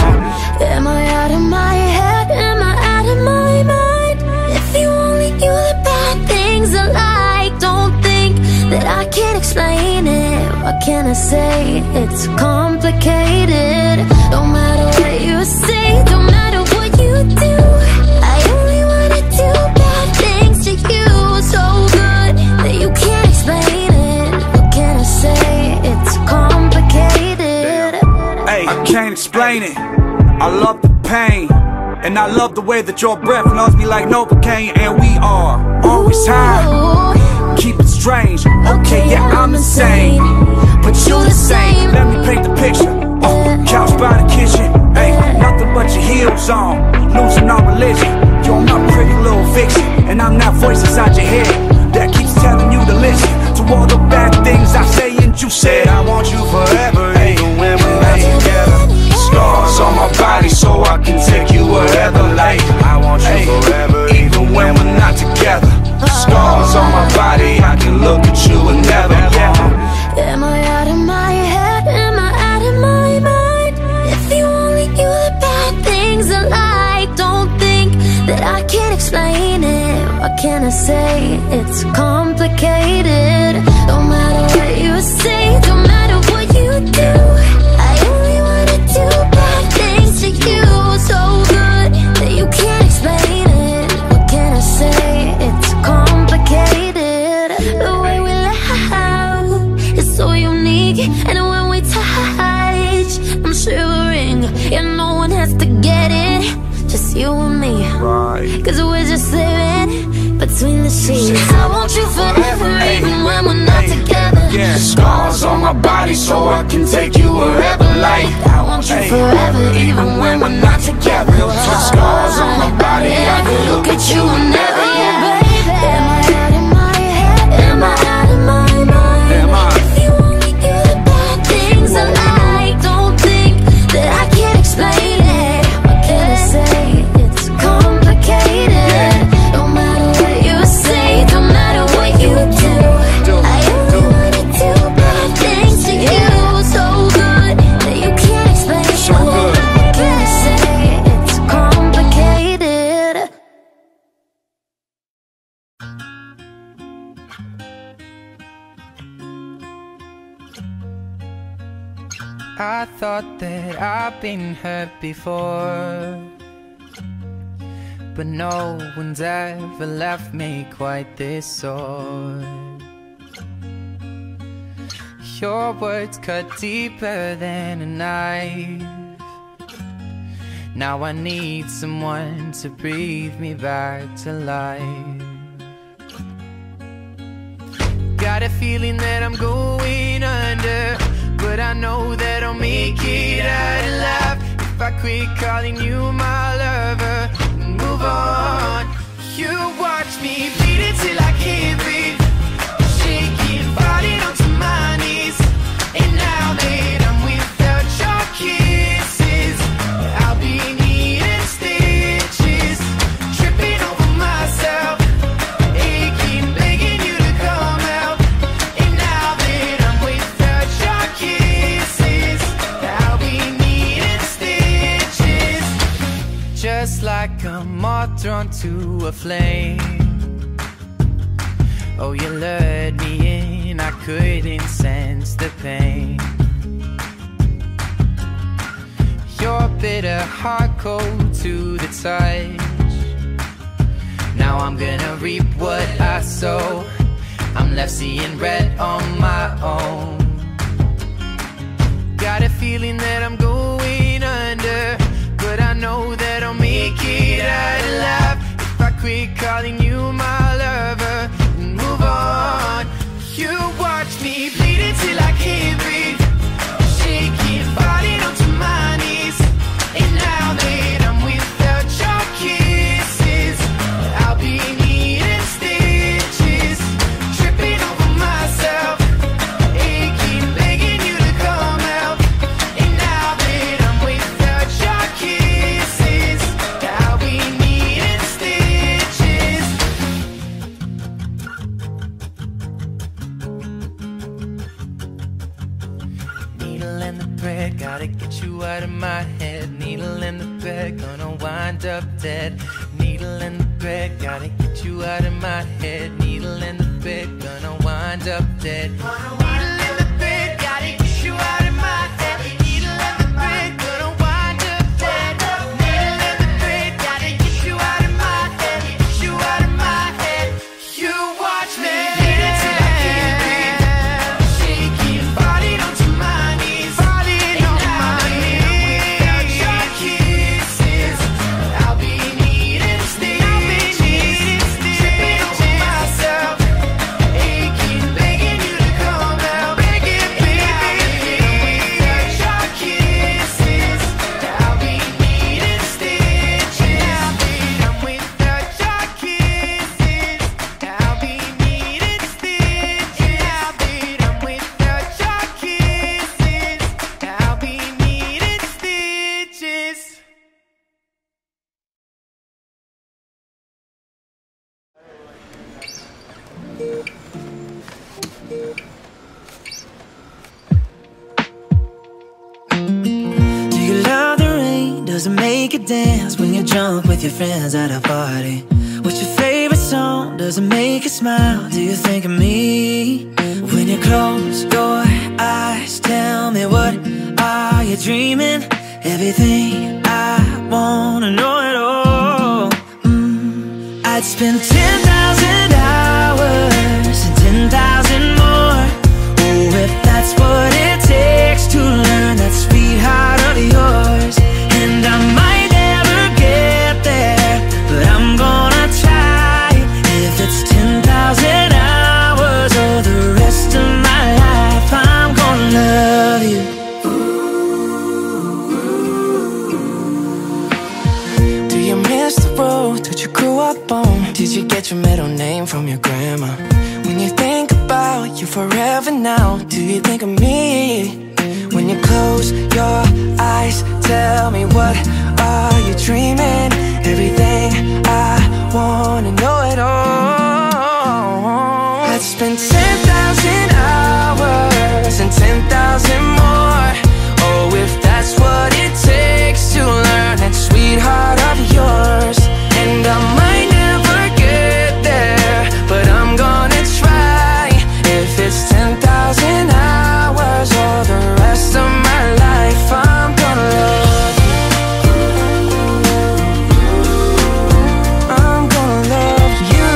Am I out of my head? Am I out of my mind? If you only knew the bad things I like, don't think that I can't explain it. What can I say? It's complicated. Don't matter what you say, don't matter what you do, I only wanna do bad things to you. So good that you can't explain it. What can I say? It's complicated. Hey, I can't explain it. I love the pain, and I love the way that your breath loves me like Novocaine. And we are always high, keep it strange. Okay, yeah, I'm insane, but you the same. Let me paint the picture. Couch by the kitchen, hey, nothing but your heels on, losing all religion. You're my pretty little fiction, and I'm that voice inside your head that keeps telling you to listen to all the bad things I say. And you said I want you forever, even when we're not together. Scars can I say? It's complicated. No matter what you say, no matter what you do, I only wanna do bad things to you. So good that you can't explain it. What can I say? It's complicated. The way we laugh is so unique, and when we touch, I'm shivering. Yeah, no one has to get it, just you and me. Right. Cause we're just living between the sheets. I want you forever, even when we're not together. Yeah, scars on my body so I can take you wherever, like I want you forever, even when we're not together. Scars on my body, I can look at you whenever, yeah. Baby, am I out of my head? Am I out of my mind? Am I? If you only do the bad things I like, don't think that I can't explain it. What can I say? It's complicated. No matter what you say, no matter what you do, I only wanna do bad things to you. So good that you can't explain it. What can I say? It's complicated. I thought that I've been hurt before, but no one's ever left me quite this sore. Your words cut deeper than a knife. Now I need someone to breathe me back to life. Got a feeling that I'm going under, but I know that I'll make it out alive if I quit calling you my lover and move on. You watch me bleed until I can't breathe, shaking, falling onto my knees. And now that I'm without your kisses, I'll be needing stitches, tripping over myself, aching, begging you to come out. And now that I'm without your kisses, I'll be needing stitches, just like a moth drawn to a flame. Oh, you lured me in, I couldn't sense the pain. Your bitter heart cold to the touch. Now I'm gonna reap what I sow. I'm left seeing red on my own. Got a feeling that I'm going under, but I know that I'll make it out alive if I quit calling you my lover and move on. You watch me bleed until I can't breathe, shaking, falling onto my knees. And now that I'm without your kisses, I'll be needing stitches, tripping over myself, aching, begging you to come out. And now that I'm without your kisses, I'll be needing stitches. Needle in the thread, gotta get you out of my head. Needle in the thread, gonna wind up dead. Needle in the thread, gotta get you out of my head. Needle in the thread, gonna wind up dead. Needle in the thread, gotta get you out of my head. Needle in the thread, gonna wind up dead. Needle in the thread, gotta get you out of my head. Get you out of my head. You watch me bleed until I can't breathe, shaking, falling onto my knees. Falling on my knees. Without your kisses, I'll be needing stitches, tripping over myself, aching, begging you to come out. Begging, baby. Without your kisses, I'll be needing stitches. Now that I'm without your kisses, I'll be needing stitches. Now that I'm without your kisses, I'll be needing stitches. Do you love the rain? Does it make you dance when you're drunk with your friends at a party? What's your favorite song doesn't make you smile, do you think of me? When you close your eyes, tell me what are you dreaming? Everything I wanna know it all. I'd spend 10,000 hours and 10,000 more. Oh, if that's what it takes to learn that sweetheart of yours. And I might never get there, but I'm gonna try. If it's 10,000 hours or the rest of my life, I'm gonna love you. Do you miss the road that you grew up on? Did you get your middle name from your grandma? When you think about you forever now, do you think of me? When you close your eyes, tell me what are you dreaming? Everything I wanna know it all. I'd spend 10,000 hours and 10,000 more. Oh, if that's what it takes to learn that sweetheart of yours. And I might never get there, but I'm gonna try. If it's 10,000 hours or the rest of my life, I'm gonna love you. I'm gonna love you.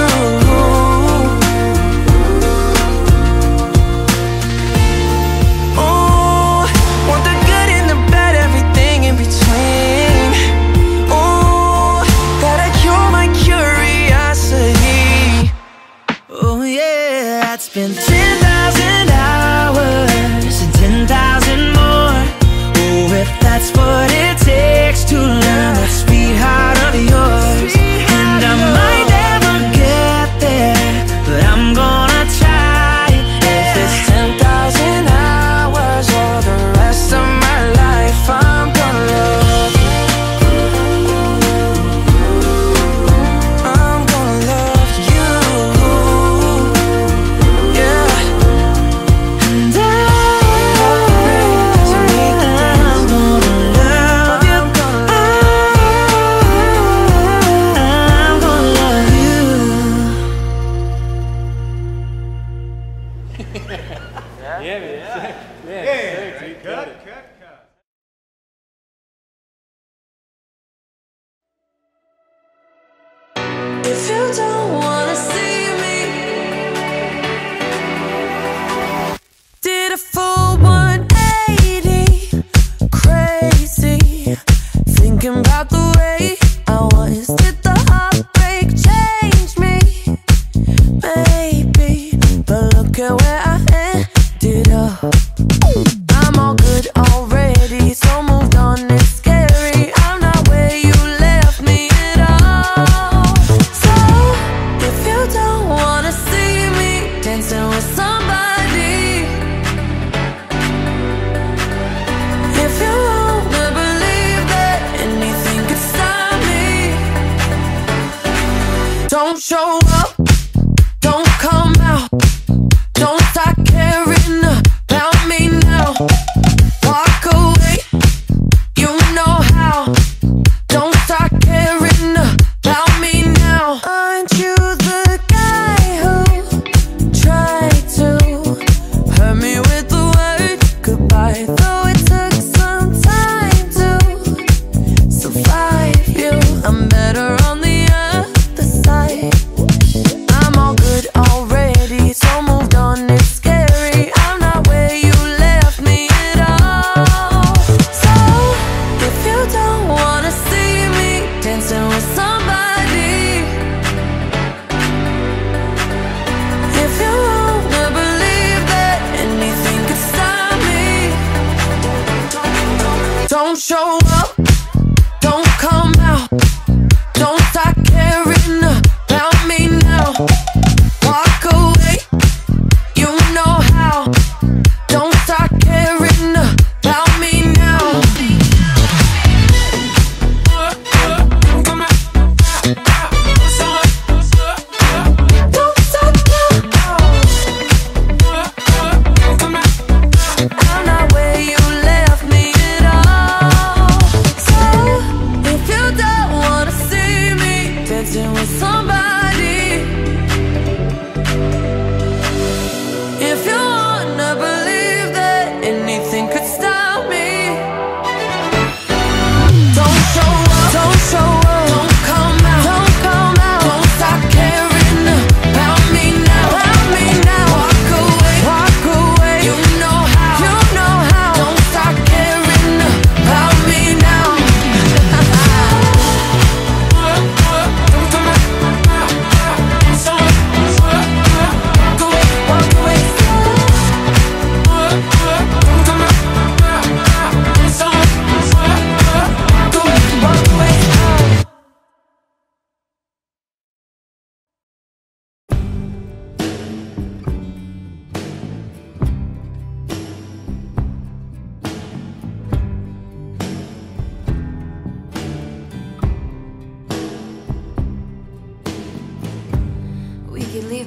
Oh, want the good and the bad, everything in between. Oh, gotta cure my curiosity. Oh yeah, I'd spend 10,000 hours and 10,000 more. Oh, if that's what it takes to learn that sweetheart of yours. And I might never get there, but I'm gonna try. If it's 10,000 hours or the rest of my life, I'm gonna love you. I'm gonna love you. Yeah. And I'm gonna love you. I'm gonna love you. If you don't wanna see me, did a full 180, crazy, thinking about the way I was. Did the heartbreak change me? Maybe, but look at where I ended up. I'm all good already, so moved on, it's scary. I'm not where you left me at all. So, if you don't wanna see me dancing with somebody, if you wanna believe that anything could stop me, don't show up, don't come out, don't start caring about me now. Walk away, you know how. Don't start caring about me now. Aren't you the guy who tried to hurt me with the word goodbye? Though it took some time to survive you, I'm better on the other side. I'm all good already, so moved on, it's scary. I'm not where you left me at all. So, if you don't wanna see me dancing with somebody, if you wanna believe that anything could stop me, don't show up, don't come out, don't start caring about me now. Walk away, you know how. Don't start caring about me now. Don't stop now. I'm not where you left me at all.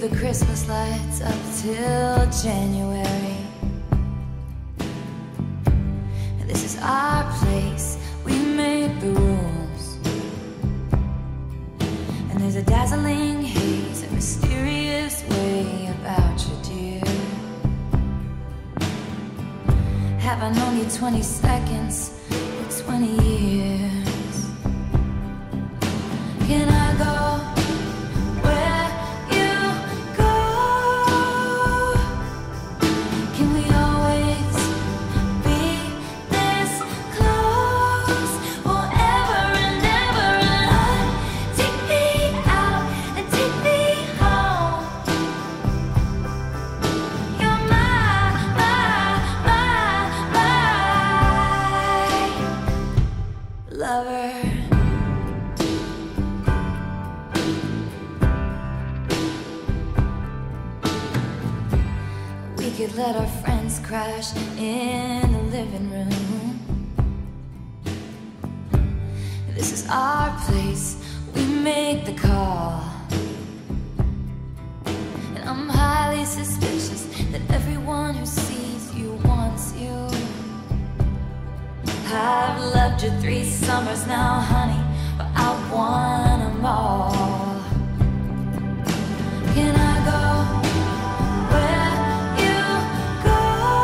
the Christmas lights up till January. This is our place, we make the rules. And there's a dazzling haze, a mysterious way about you, dear. Have I known you 20 seconds or 20 years? Can I go where you go? Can we always be this close forever and ever? And take me out and take me home. You're my lover. We could let our friends crash in the living room. This is our place, we make the call. And I'm highly suspicious that everyone who sees you wants you. I've loved you 3 summers now, honey, but I want them all. Can I go where you go?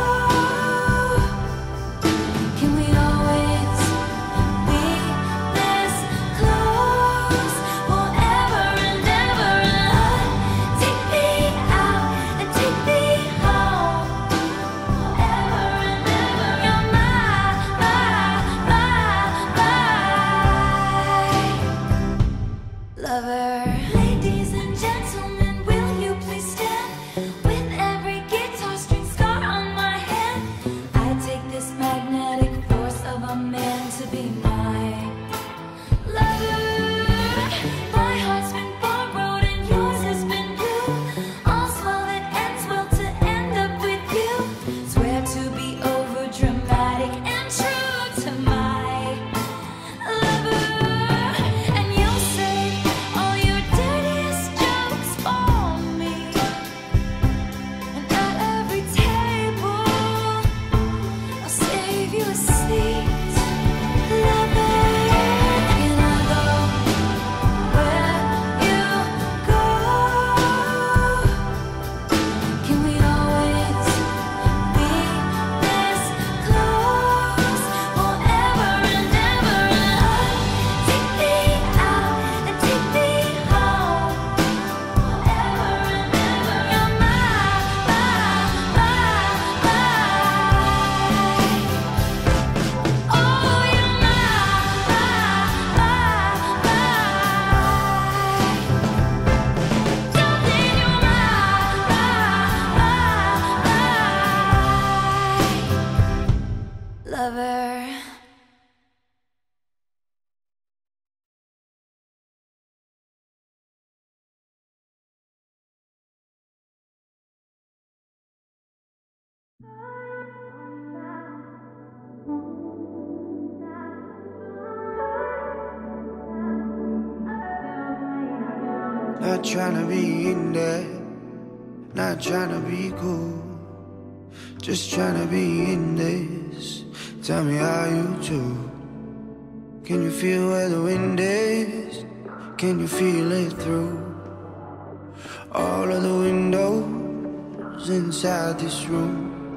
Can we always be this close forever and ever? And take me out and take me home forever and ever. You're lover. Ladies and gentlemen, will you please stand? With every guitar string scar on my hand, I take this magnetic force of a man to be my lover. My heart's been borrowed and yours has been blue. All's well that ends well to end up with you. Swear to be over dramatic and true to my lover. And you'll say all your dirtiest jokes for me. And at every table I'll save you a seat, lover. Can I go where you go? Can we always be this close forever and ever? Take me out and take me home forever and ever. You're my oh, you're my darling, you're my lover. Not tryna be in there, not tryna be cool, just tryna be in this. Tell me how you do. Can you feel where the wind is? Can you feel it through all of the windows inside this room?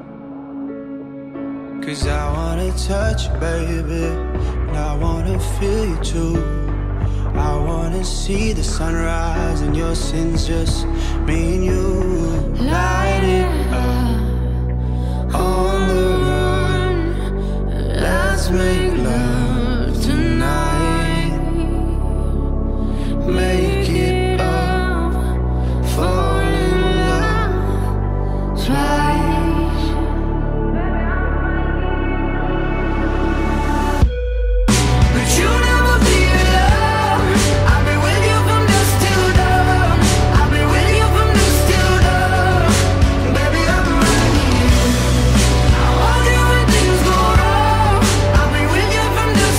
'Cause I wanna touch you, baby, and I wanna feel you too. I wanna see the sunrise and your sins, just me and you. Light it up on the run. Let's make love tonight. Make it up, fall in love twice. But you never be alone. I'll be with you from dusk till dawn. I'll be with you from dusk till dawn. Baby, I'm right here. I want you when things go wrong. I'll be with you from dusk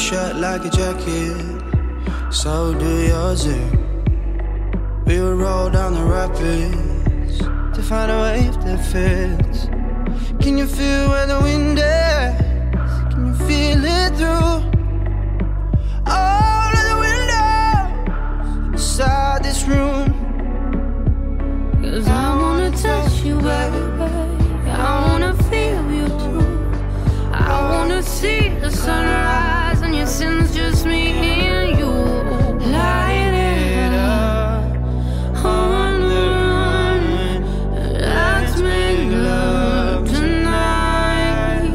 shirt like a jacket, so do yours. We would roll down the rapids to find a wave that fits. Can you feel where the wind is? Can you feel it through all of the windows inside this room? 'Cause I wanna touch you, baby. I wanna feel you too. I wanna see the sunrise and your sins, just me and you. Light it up on the run. Let's make love tonight.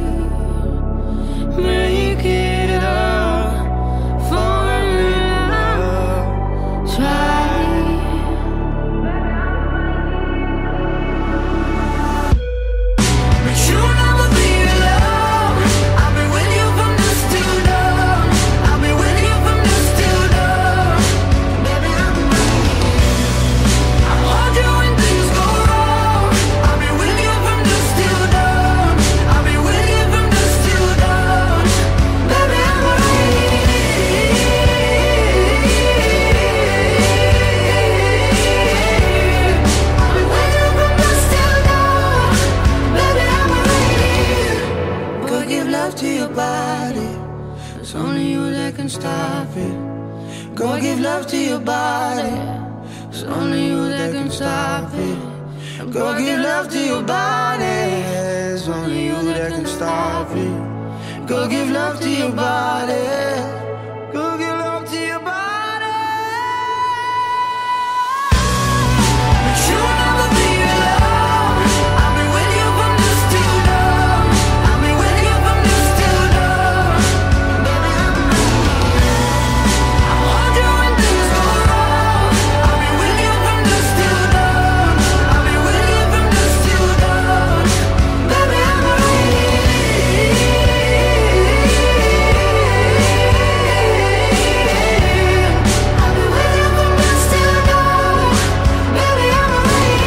Make it up for love. Try. But you'll never be alone. I'll be with you from dusk till dawn. I'll be with you from dusk till dawn. Baby, I'm right here. I'll hold you when things go wrong. I'll be with you from dusk till dawn. I'll be with you from dusk till dawn. Baby, I'm right here. I'll be with you from dusk till dawn. Baby, I'm right here. Go give love to your body. It's only you that can stop it. Go give love to your body. It's only you that can stop it. Go give love to your body. It's only you that can stop it. Go give love to your body. Go give love to your body. But you'll never be alone. I'll be with you from dusk till dawn. I'll be with you from dusk till dawn. Baby, I'm right here. I'll hold you when things go wrong. I'll be with you from dusk till dawn. I'll be with you from dusk till dawn. Baby, I'm right here. I'll be with you from dusk till dawn. Baby, I'm right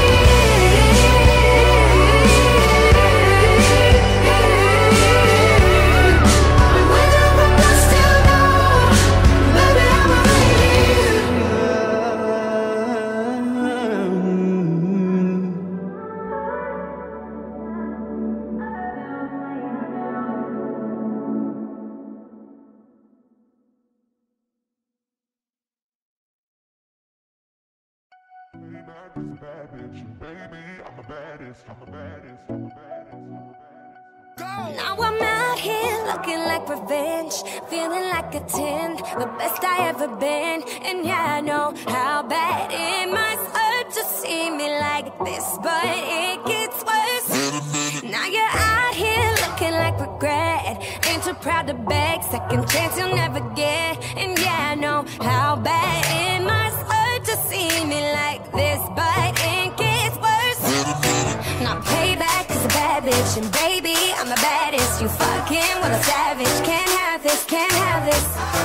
Now I'm out here looking like revenge, feeling like a 10, the best I ever been. And yeah, I know how bad it must hurt to see me like this, but it gets worse. Now you're out here looking like regret, ain't too proud to beg, second chance you'll never get. And yeah, I know how bad it must hurt to see me like this, but it gets worse. Now payback is a bad bitch, and baby, I'm the baddest. You fucking with a savage, can't have this, can't have this.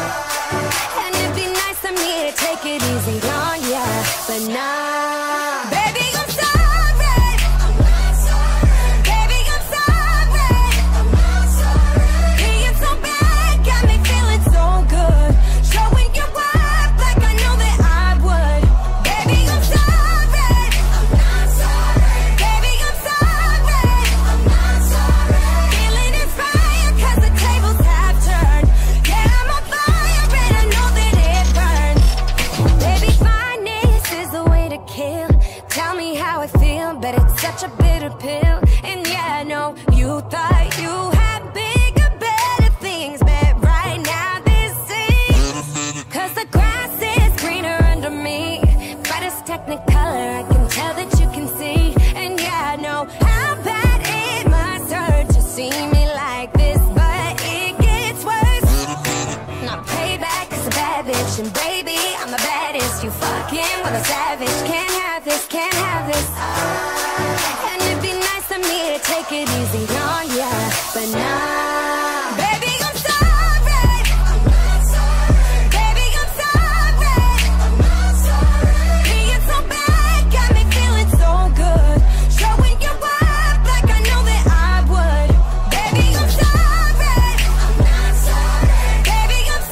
And it'd be nice of me to take it easy on ya, but nah. Baby, I'm sorry. I'm not sorry. Baby, I'm sorry. I'm not sorry. Being so bad got me feeling so good. Showing you up like I know that I would. Baby, I'm sorry. I'm not sorry. Baby, I'm sorry. I'm not sorry. Feeling inspired 'cause the tables have turned. Yeah, I'm on fire and I know that it burns. Baby, fineness is the way to kill. Tell me how I feel, but it's such a bitter pill. And yeah, I know you thought you had bigger, better things, but right now this is 'cause the grass is greener under me. Brightest technicolor, I can tell that you can see. And yeah, I know how bad it must hurt to see me like this, but it gets worse. Now payback is a bad bitch, and baby, I'm the baddest. You fucking with a savage, can't have this, can't have this. And it'd be nice of me to take it easy on ya, but nah. Baby, I'm sorry. I'm not sorry. Baby, I'm sorry. I'm not sorry. Being so bad got me feeling so good. Showing you up like I know that I would. Baby, I'm sorry. I'm not sorry. Baby, I'm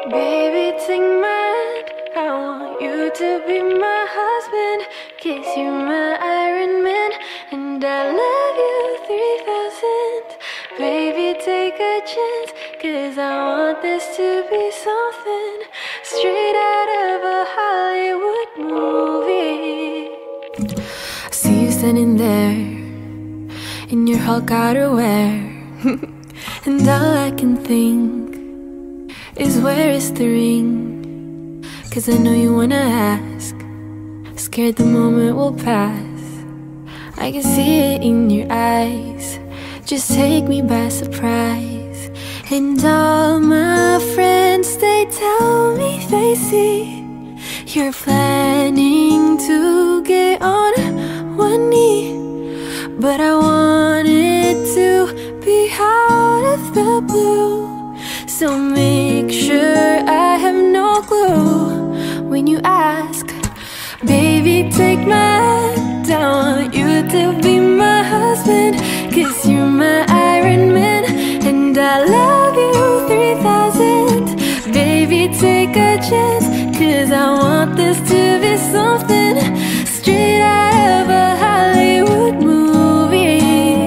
Baby, take my hand. I want you to be my husband. 'Cause you're my Iron Man, and I love you 3000. Baby, take a chance, 'cause I want this to be something straight out of a Hollywood movie. I see you standing there in your Hulk outerwear, and all I can think is where is the ring? 'Cause I know you wanna ask, scared the moment will pass. I can see it in your eyes, just take me by surprise. And all my friends, they tell me they see you're planning to get on one knee. But I want it to be out of the blue, so make sure I have no clue when you ask. Baby, take my hand, I want you to be my husband. 'Cause you're my Iron Man, and I love you 3000. Baby, take a chance, 'cause I want this to be something straight out of a Hollywood movie.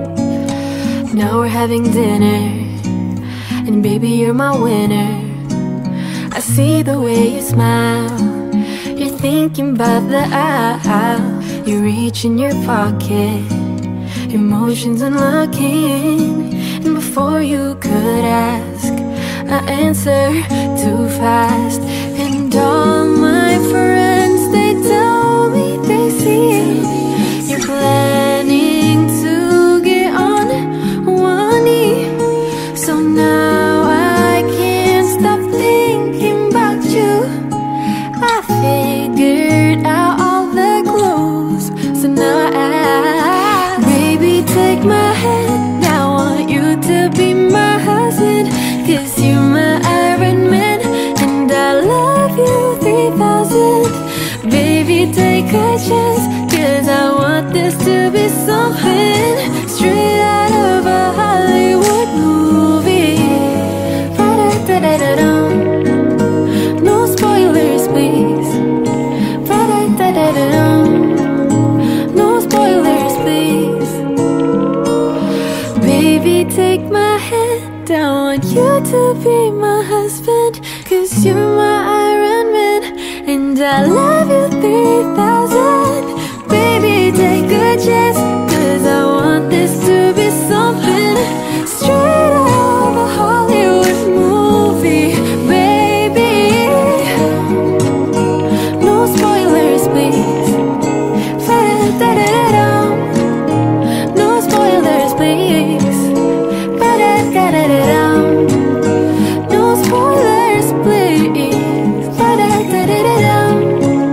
Now we're having dinner, and baby, you're my winner. I see the way you smile, you're thinking about the aisle. You reach in your pocket, emotions unlocking. And before you could ask, I answer too fast. And all my friends, they tell me they see you're planning to get on one knee. So now I can't stop thinking about you. I figured out all the clues, so now baby, take my hand. I want you to be my husband. 'Cause you're my Iron Man, and I love you 3000. Baby, take a chance, 'cause I want this to be something straight out of a Hollywood movie. Ba-da-da-da-da-dum. No spoilers, please. Ba-da-da-da-da-dum. No spoilers, please. Baby, take my hand, I want you to be my husband. 'Cause you're my Iron Man, and I love you 3000. Baby, take a chance, 'cause I want this to be something straight out of a Hollywood movie. Baby, no spoilers, please. Ba-da-da-da-dum. No spoilers, please. Ba-da-da-da-da-dum. No spoilers, please. Ba-da-da-da-da-dum.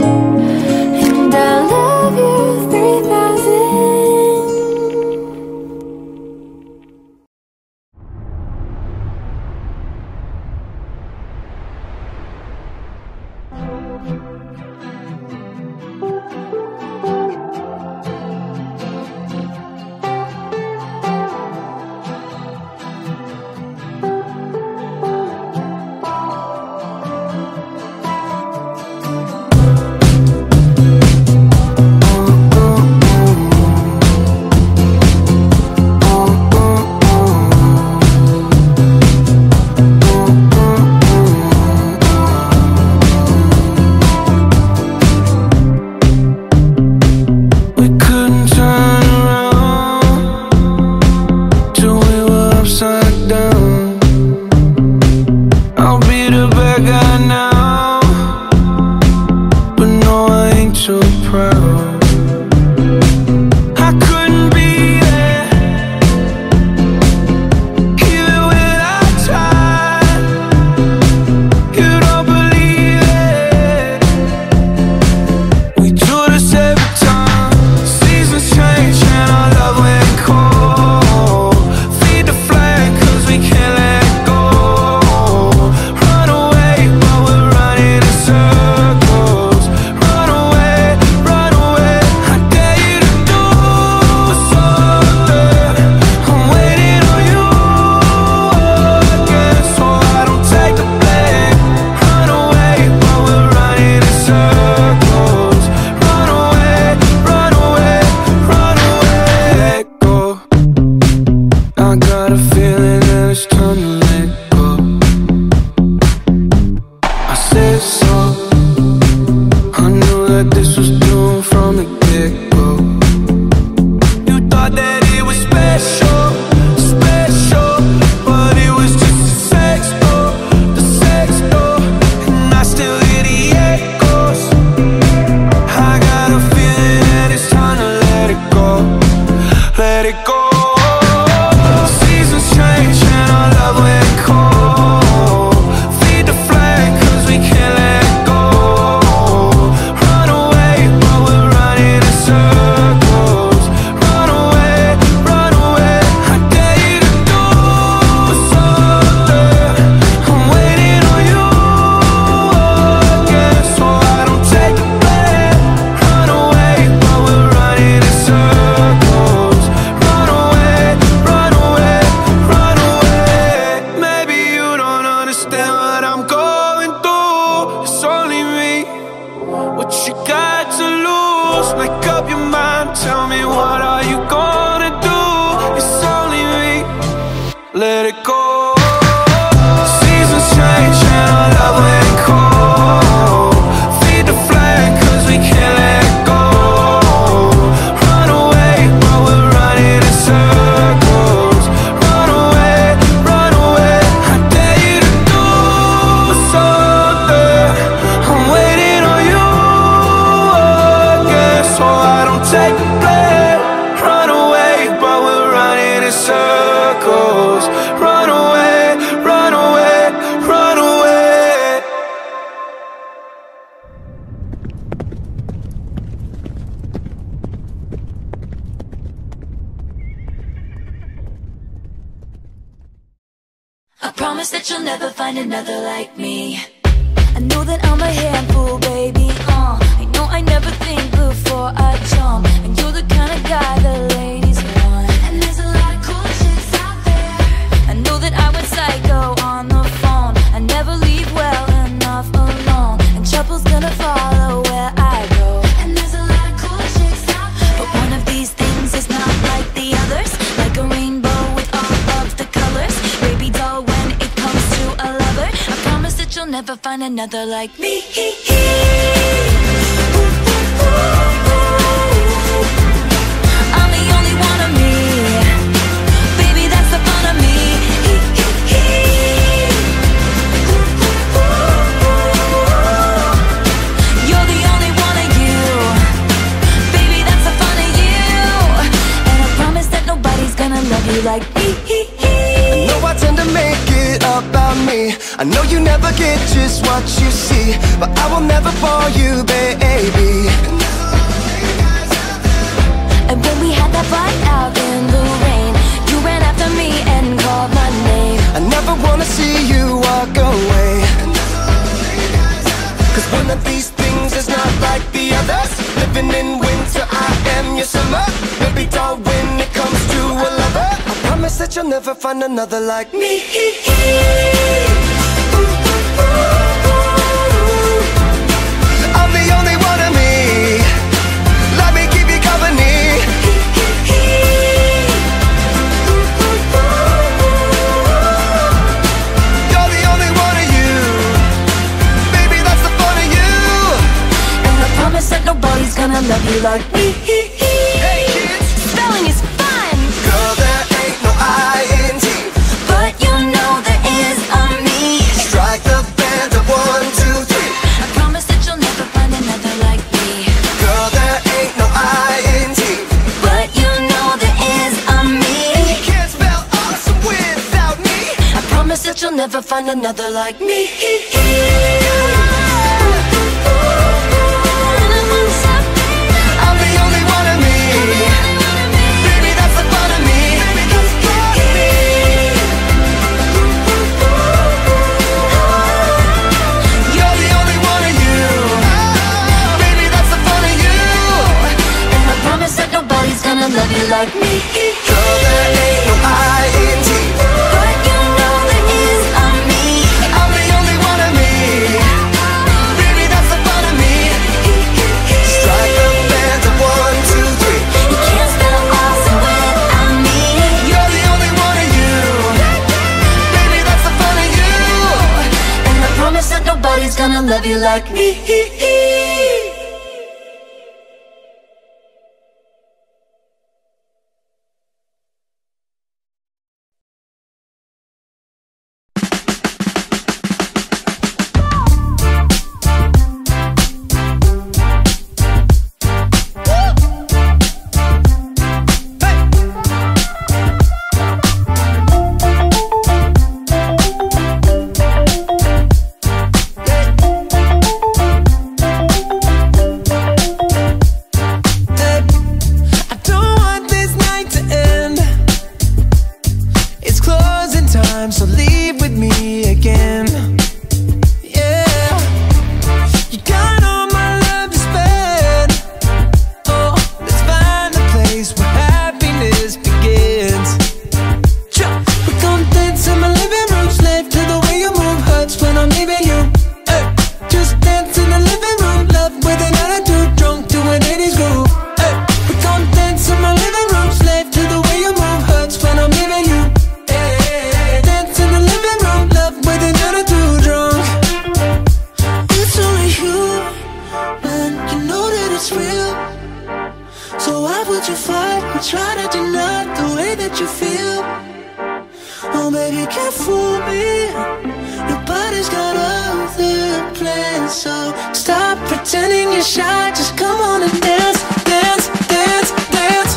said so. I knew that this was doomed from the get-go. You thought that it was special, special, but it was just a sex door, the sex door. And I still hear the echoes. I got a feeling that it's time to let it go, let it go. Seasons change and our love went cold. Feed the flag 'cause we can't let it go. Run away, but we're running in circles. Run away, run away. I dare you to do something. I'm waiting on you again, so I don't take the blame. Run away, but we're running in circles. Run away, run away, run away. Maybe you don't understand what I'm going through. It's only me. What you got to lose? Make up your mind. Tell me, what are you gonna do? It's only me. Let it go. Seasons change and our love went cold. Feed the flag 'cause we can't let it go. Run away, but we're running in circles. Run away, run away. I dare you to do something. I'm waiting on you again, so I don't take the blame. Run away, but we're running in circles. Run away, run away, run away. I promise that you'll never find another like me. I know that I'm a handful, baby. I know I never think before I jump, and you're the kind of guy the ladies want. And there's a lot of cool chicks out there. I know that I went psycho on the phone. I never leave well enough alone, and trouble's gonna follow where I go. And there's a lot of cool chicks out there, but one of these things is not like the others. Like a rainbow with all of the colors, baby doll, when it comes to a lover, I promise that you'll never find another like me. I'm the only one of me, baby, that's the fun of me. You're the only one of you, baby, that's the fun of you. And I promise that nobody's gonna love you like me. I know I tend to make it about me. I know you never get just what you see, but I will never bore you, baby. And when we had that fight out in the rain, you ran after me and called my name. I never wanna see you walk away, 'cause one of these things is not like the others. Living in winter, I am your summer. Baby doll, when it comes to a lover, I promise that you'll never find another like me. I'm the only one of me. Let me keep you company. You're the only one of you, baby, that's the fun of you. And I promise that nobody's gonna love you like me. Hey kids, Spelling is fun, girl, there ain't no I-N-G, but you know there is a me. strike the band of 1, 2, 3. I promise that you'll never find another like me. Girl, there ain't no I-N-G, But you know there is a me. you can't spell awesome without me. I promise that you'll never find another like me. I'm the only one of me, baby, that's the fun of me. You're the only one of you, baby, that's the fun of you. And I promise that nobody's gonna love you like me. Girl, there ain't no I-N-G, But you know there is a me. I'm the only one of me. love you like me. So leave with me again. Yeah, you got all my love to spend. Oh, let's find a place where happiness begins. We're gonna dance in my living room, slave to the way you move. Hurts when I'm leaving you. Hey, just dance in the living room, love with an attitude, drunk to an 80s groove. Hey, we're gonna dance in my living room, slave to the way you move. Hurts when I'm leaving you. You fight or try to deny the way that you feel. Oh baby, can't fool me. Nobody's got other plans. So stop pretending you're shy. Just come on and dance, dance, dance, dance.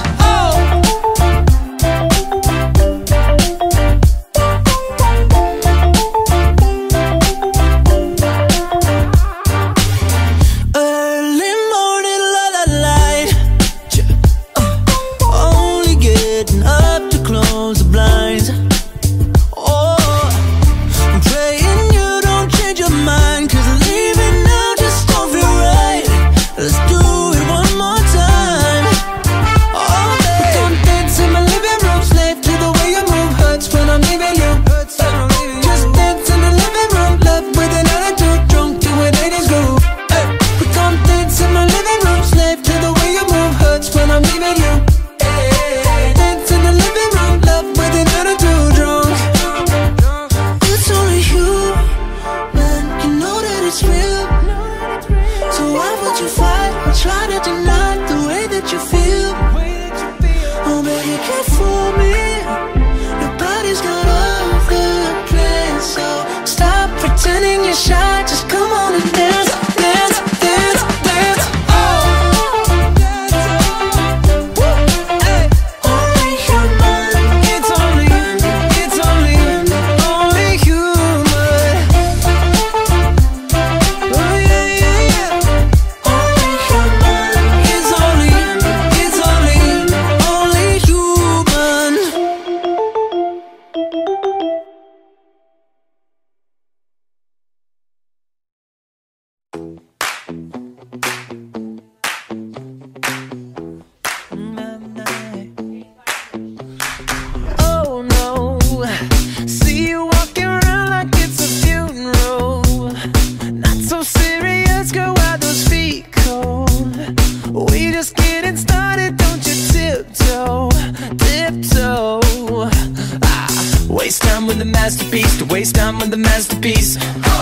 Waste time with the masterpiece, to waste time with the masterpiece.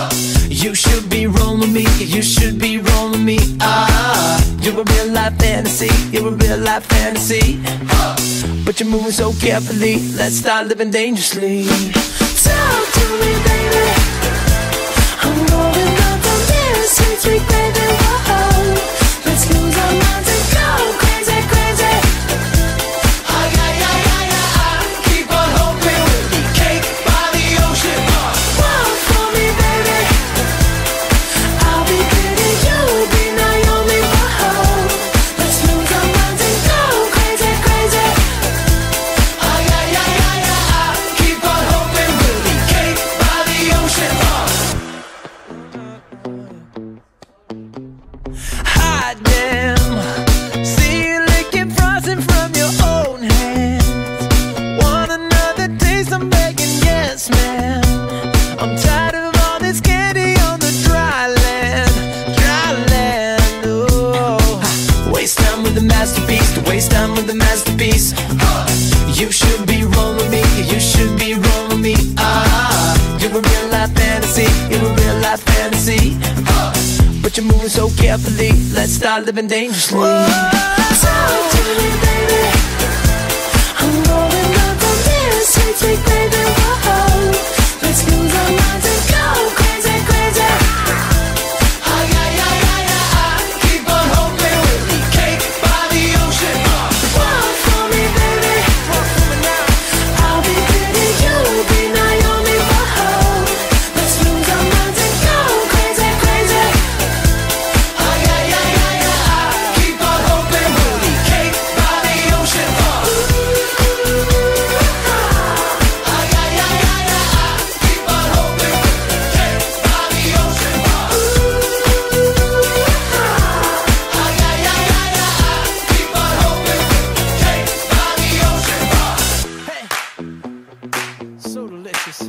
You should be rolling me, you should be rolling me. You're a real life fantasy, you're a real life fantasy. But you're moving so carefully, let's start living dangerously. Talk to me, baby. I'm going up on this sweet, sweet baby. Whoa, let's lose our minds and go crazy, crazy. Keep on hoping we'll be cake by the ocean. Walk for me, baby. I'll be pretty, you'll be Naomi. Whoa, let's lose our minds and go crazy, crazy. Keep on hoping we'll be cake by the ocean. Hot damn, see you licking frosting from your own hands. Want another taste? I'm begging, yes, man. I'm tired of all this candy on the dry land, dry land. Oh, waste time with the masterpiece, to waste time with the masterpiece. You should be rolling me, you should be rolling me. You're a real life life fantasy, you're a real life fantasy. But you're moving so carefully, let's start living dangerously. Talk to me, baby. I'm going up on this sweet, sweet baby. Whoa, let's lose our minds and go crazy, crazy. Ay, ay, ay, ay, ay, keep on hoping we'll be cake by the ocean. Walk for me, baby. Walk for me now. I'll be pretty, you'll be Naomi. Whoa, let's lose our minds and go crazy, crazy. Ay, ay, ay, ay, ay, keep on hoping we'll be cake by the ocean. Ay, ay, ay, ay, ay, keep on hoping we'll be cake by the ocean. Ay, ay, ay, ay, ay, keep on hoping we'll be cake by the ocean. Hey, so delicious.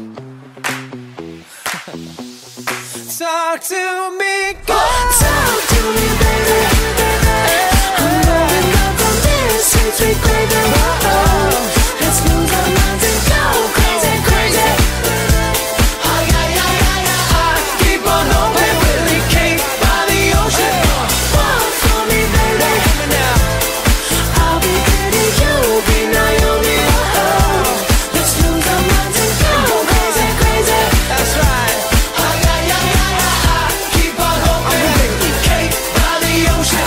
Talk to me, girl. Talk to me, baby. I'm going up on this sweet, sweet baby. Whoa, let's lose our minds and go crazy, crazy. Ay, ay, ay, ay, ay, keep on hoping we'll be cake by the ocean. Walk for me, baby. I'll be pretty, you'll be Naomi. Whoa, let's lose our minds and go crazy, crazy. That's right. Ay, ay, ay, ay, ay, keep on hoping we'll be cake by the ocean.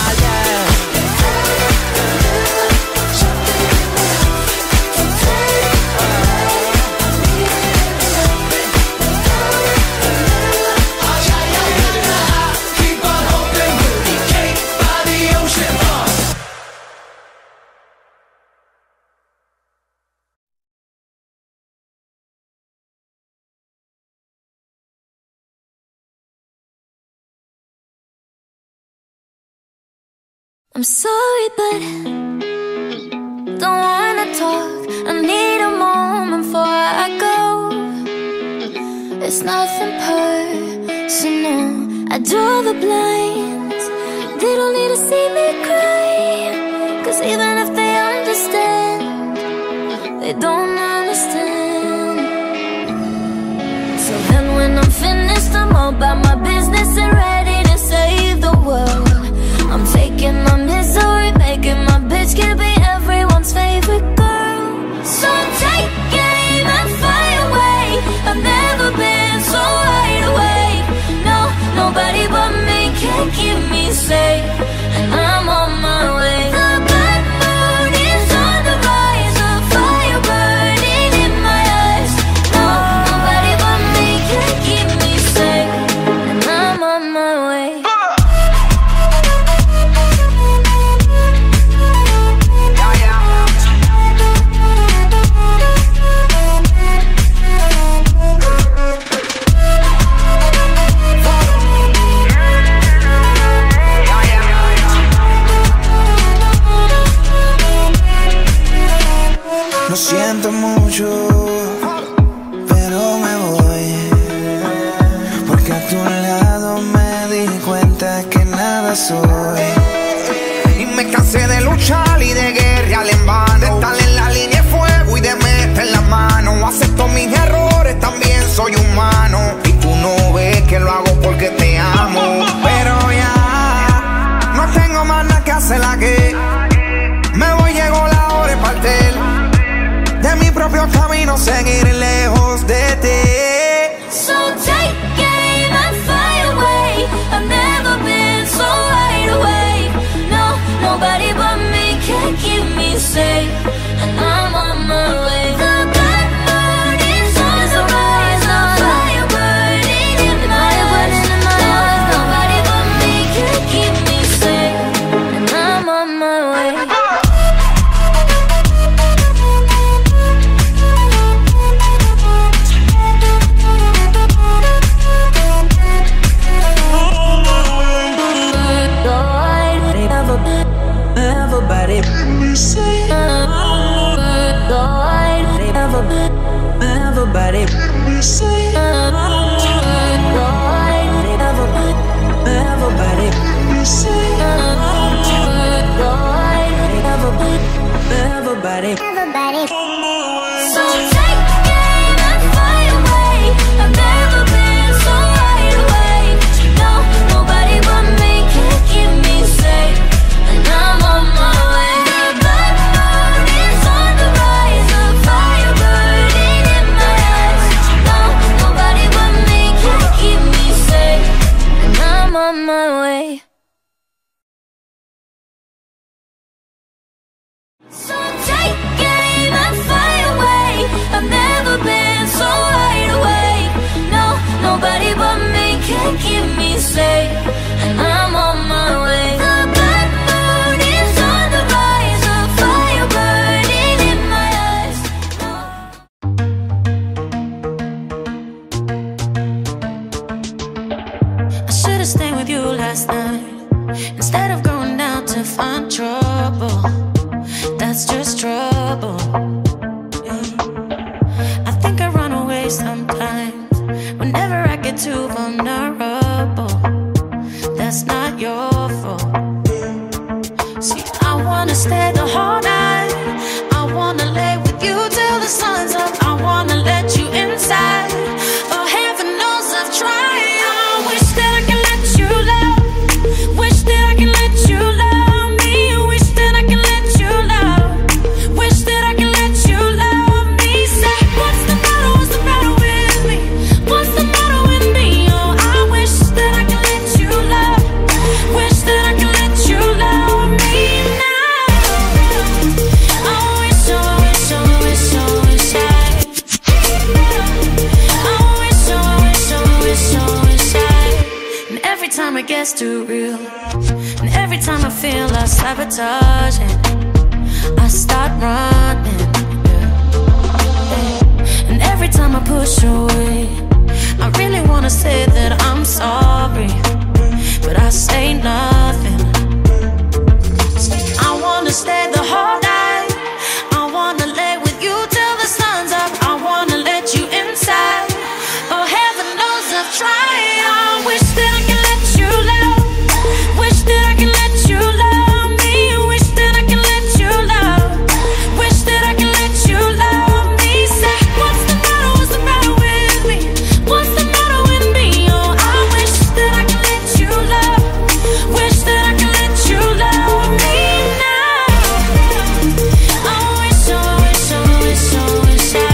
Keep on hoping we'll be cake by the ocean. I'm sorry, but don't wanna talk. I need a moment before I go. It's nothing personal. I draw the blinds. They don't need to see me cry. 'Cause even if they understand, they don't understand. So then when I'm finished, I'm all about my business and ready to save the world. I'm faking my misery, making my bitch can be everyone's favorite girl. So take aim and fly away. I've never been so wide awake. No, nobody but me can keep me safe, and I'm on my way. The bad moon is on the rise, a fire burning in my eyes. No, nobody but me can keep me safe, and I'm on my way. Lo siento mucho, pero me voy, porque a tu lado me di cuenta que nada soy. Y me cansé de luchar y de guerrear en vano, de estar en la línea de fuego y de meter la mano. Acepto mis errores, también soy humano, y tú no ves que lo hago porque te amo. Pero ya no tengo más nada que hacer aquí. Me voy, llegó la hora de partir de mi propio camino, seguir lejos de ti. So take aim and fly away. I've never been so wide awake. No, nobody but me can keep me safe, and I'm on my way. The black moon is on the rise, a fire burning in my eyes. No, nobody but me can keep me safe, and I'm on my way. Everybody. So take aim and fly away. I've never on my way. So take aim and fly away. I've never been so wide awake. No, nobody but me can keep me safe, and I'm on my way. The black moon is on the rise, a fire burning in my eyes. I should've stayed with you last night instead of going out to find trouble. That's just trouble. Yeah. I think I run away sometimes whenever I get too vulnerable. That's not your fault. See, I wanna stay the whole night. I wanna lay with you till the sun's up. I wanna let you inside. Oh, heaven knows I've tried. I wish that I could let you love. Wish that I could let you love me. Wish that I could let you love. Wish that I could let you love me. Say, what's the matter? What's the matter with me? What's the matter with me? Oh, I wish that I could let you love. Wish that I could let you love me now. I wish, oh, wish, oh, wish, oh, wish I. I wish, oh, wish, oh, wish, oh, wish I. And every time it gets too real, and every time I feel I sabotage it, I start running, yeah. And every time I push away, I really wanna say that I'm sorry, but I say nothing. I wanna stay the whole night. I wanna lay with you till the sun's up. I wanna let you inside. Oh, heaven knows I've tried. I wish that I could let you love. Wish that I could let you love me. Wish that I could let you love. Wish that I could let you love me. Say, what's the matter? What's the matter with me? What's the matter with me? Oh, I wish that I could let you love. Wish that I could let you love me now. I wish, oh, wish, oh, wish, oh, wish I.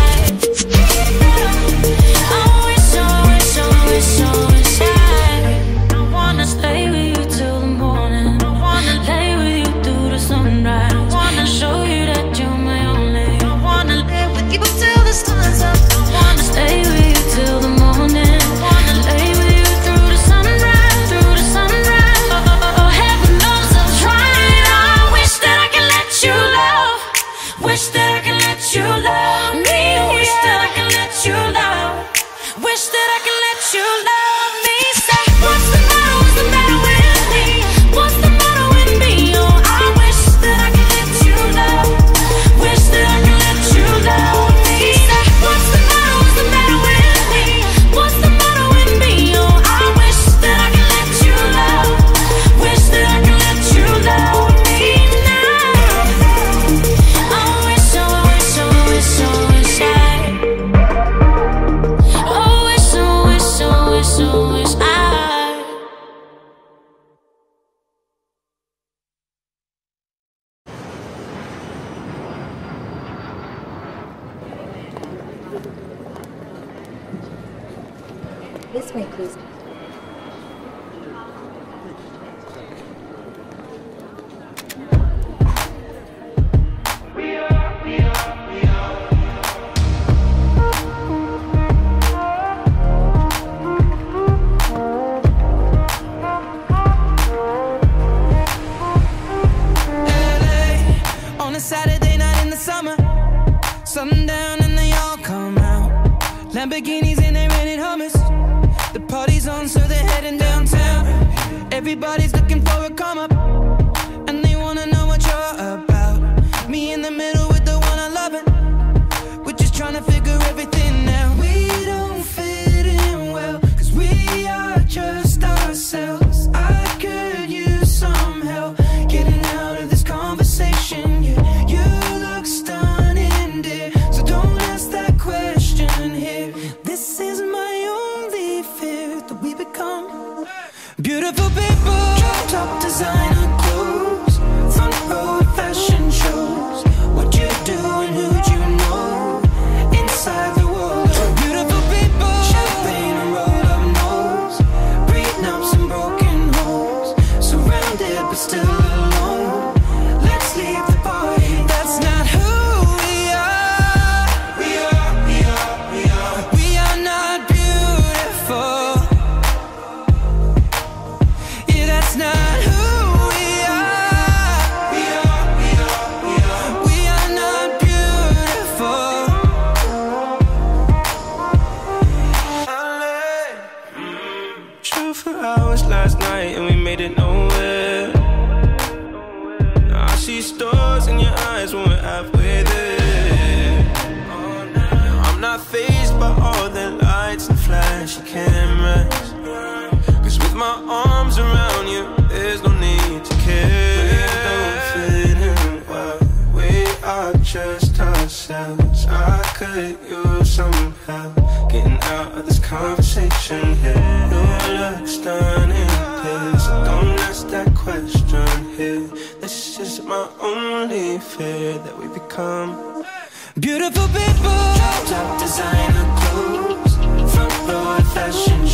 I wish, oh, wish, oh, wish, oh, wish I. I wanna stay with you till the morning. I wanna lay with you through the sunrise. I wanna show you that you're my only. I wanna live with you till the sun's up. I wanna stay with you till the morning. I wanna lay with you through the sunrise, through the sunrise. Oh, heaven knows I've tried. I wish that I could let you love. Wish that I could let you love me. Wish that I could let you love. Wish that I could let you love me. Say, what's the matter? What's the matter with me? What's the matter with me? Oh, I wish that I could let you love. Wish that I could let you love me. Say, what's the matter? What's the matter with me? What's the matter with me? Oh, I wish that I could let you love. Wish that I could let you love me now. I wish, oh, wish, oh, wish, oh, wish I. Oh, wish, oh, wish, oh, wish, oh, wish I. This way, please. On a Saturday night in the summer, sundown and they all come out. Lamborghinis and they rented hummus. The party's on, so they're heading downtown. Everybody's looking for a come up, and they wanna know what you're about. Me in the middle with the one I love it. We're just trying to figure everything out. We don't fit in well, 'cause we are just ourselves. I could use some help getting out of this conversation. Yeah, you look stunning, dear, so don't ask that question here. This is my only fear, that we become beautiful people. Top designer clothes, front row fashion shows. What you do and who'd you know inside the world of beautiful people. Champagne and roll up nose, prenups and broken still alone. Let's leave the party. That's not who we are. We are not beautiful. Yeah, that's not who we are. We are not beautiful. Drove for hours last night and we made it nowhere. Now I see stars in your eyes when we're halfway there. I'm not fazed by all the lights and flashy cameras, 'cause with my arms around you, there's no need to care. We don't fit in well, we are just ourselves. I could use some help getting out of this conversation here. Your looks stunning, please don't ask that question here. This is my only fear, that we become beautiful people. Top designer clothes, front row fashion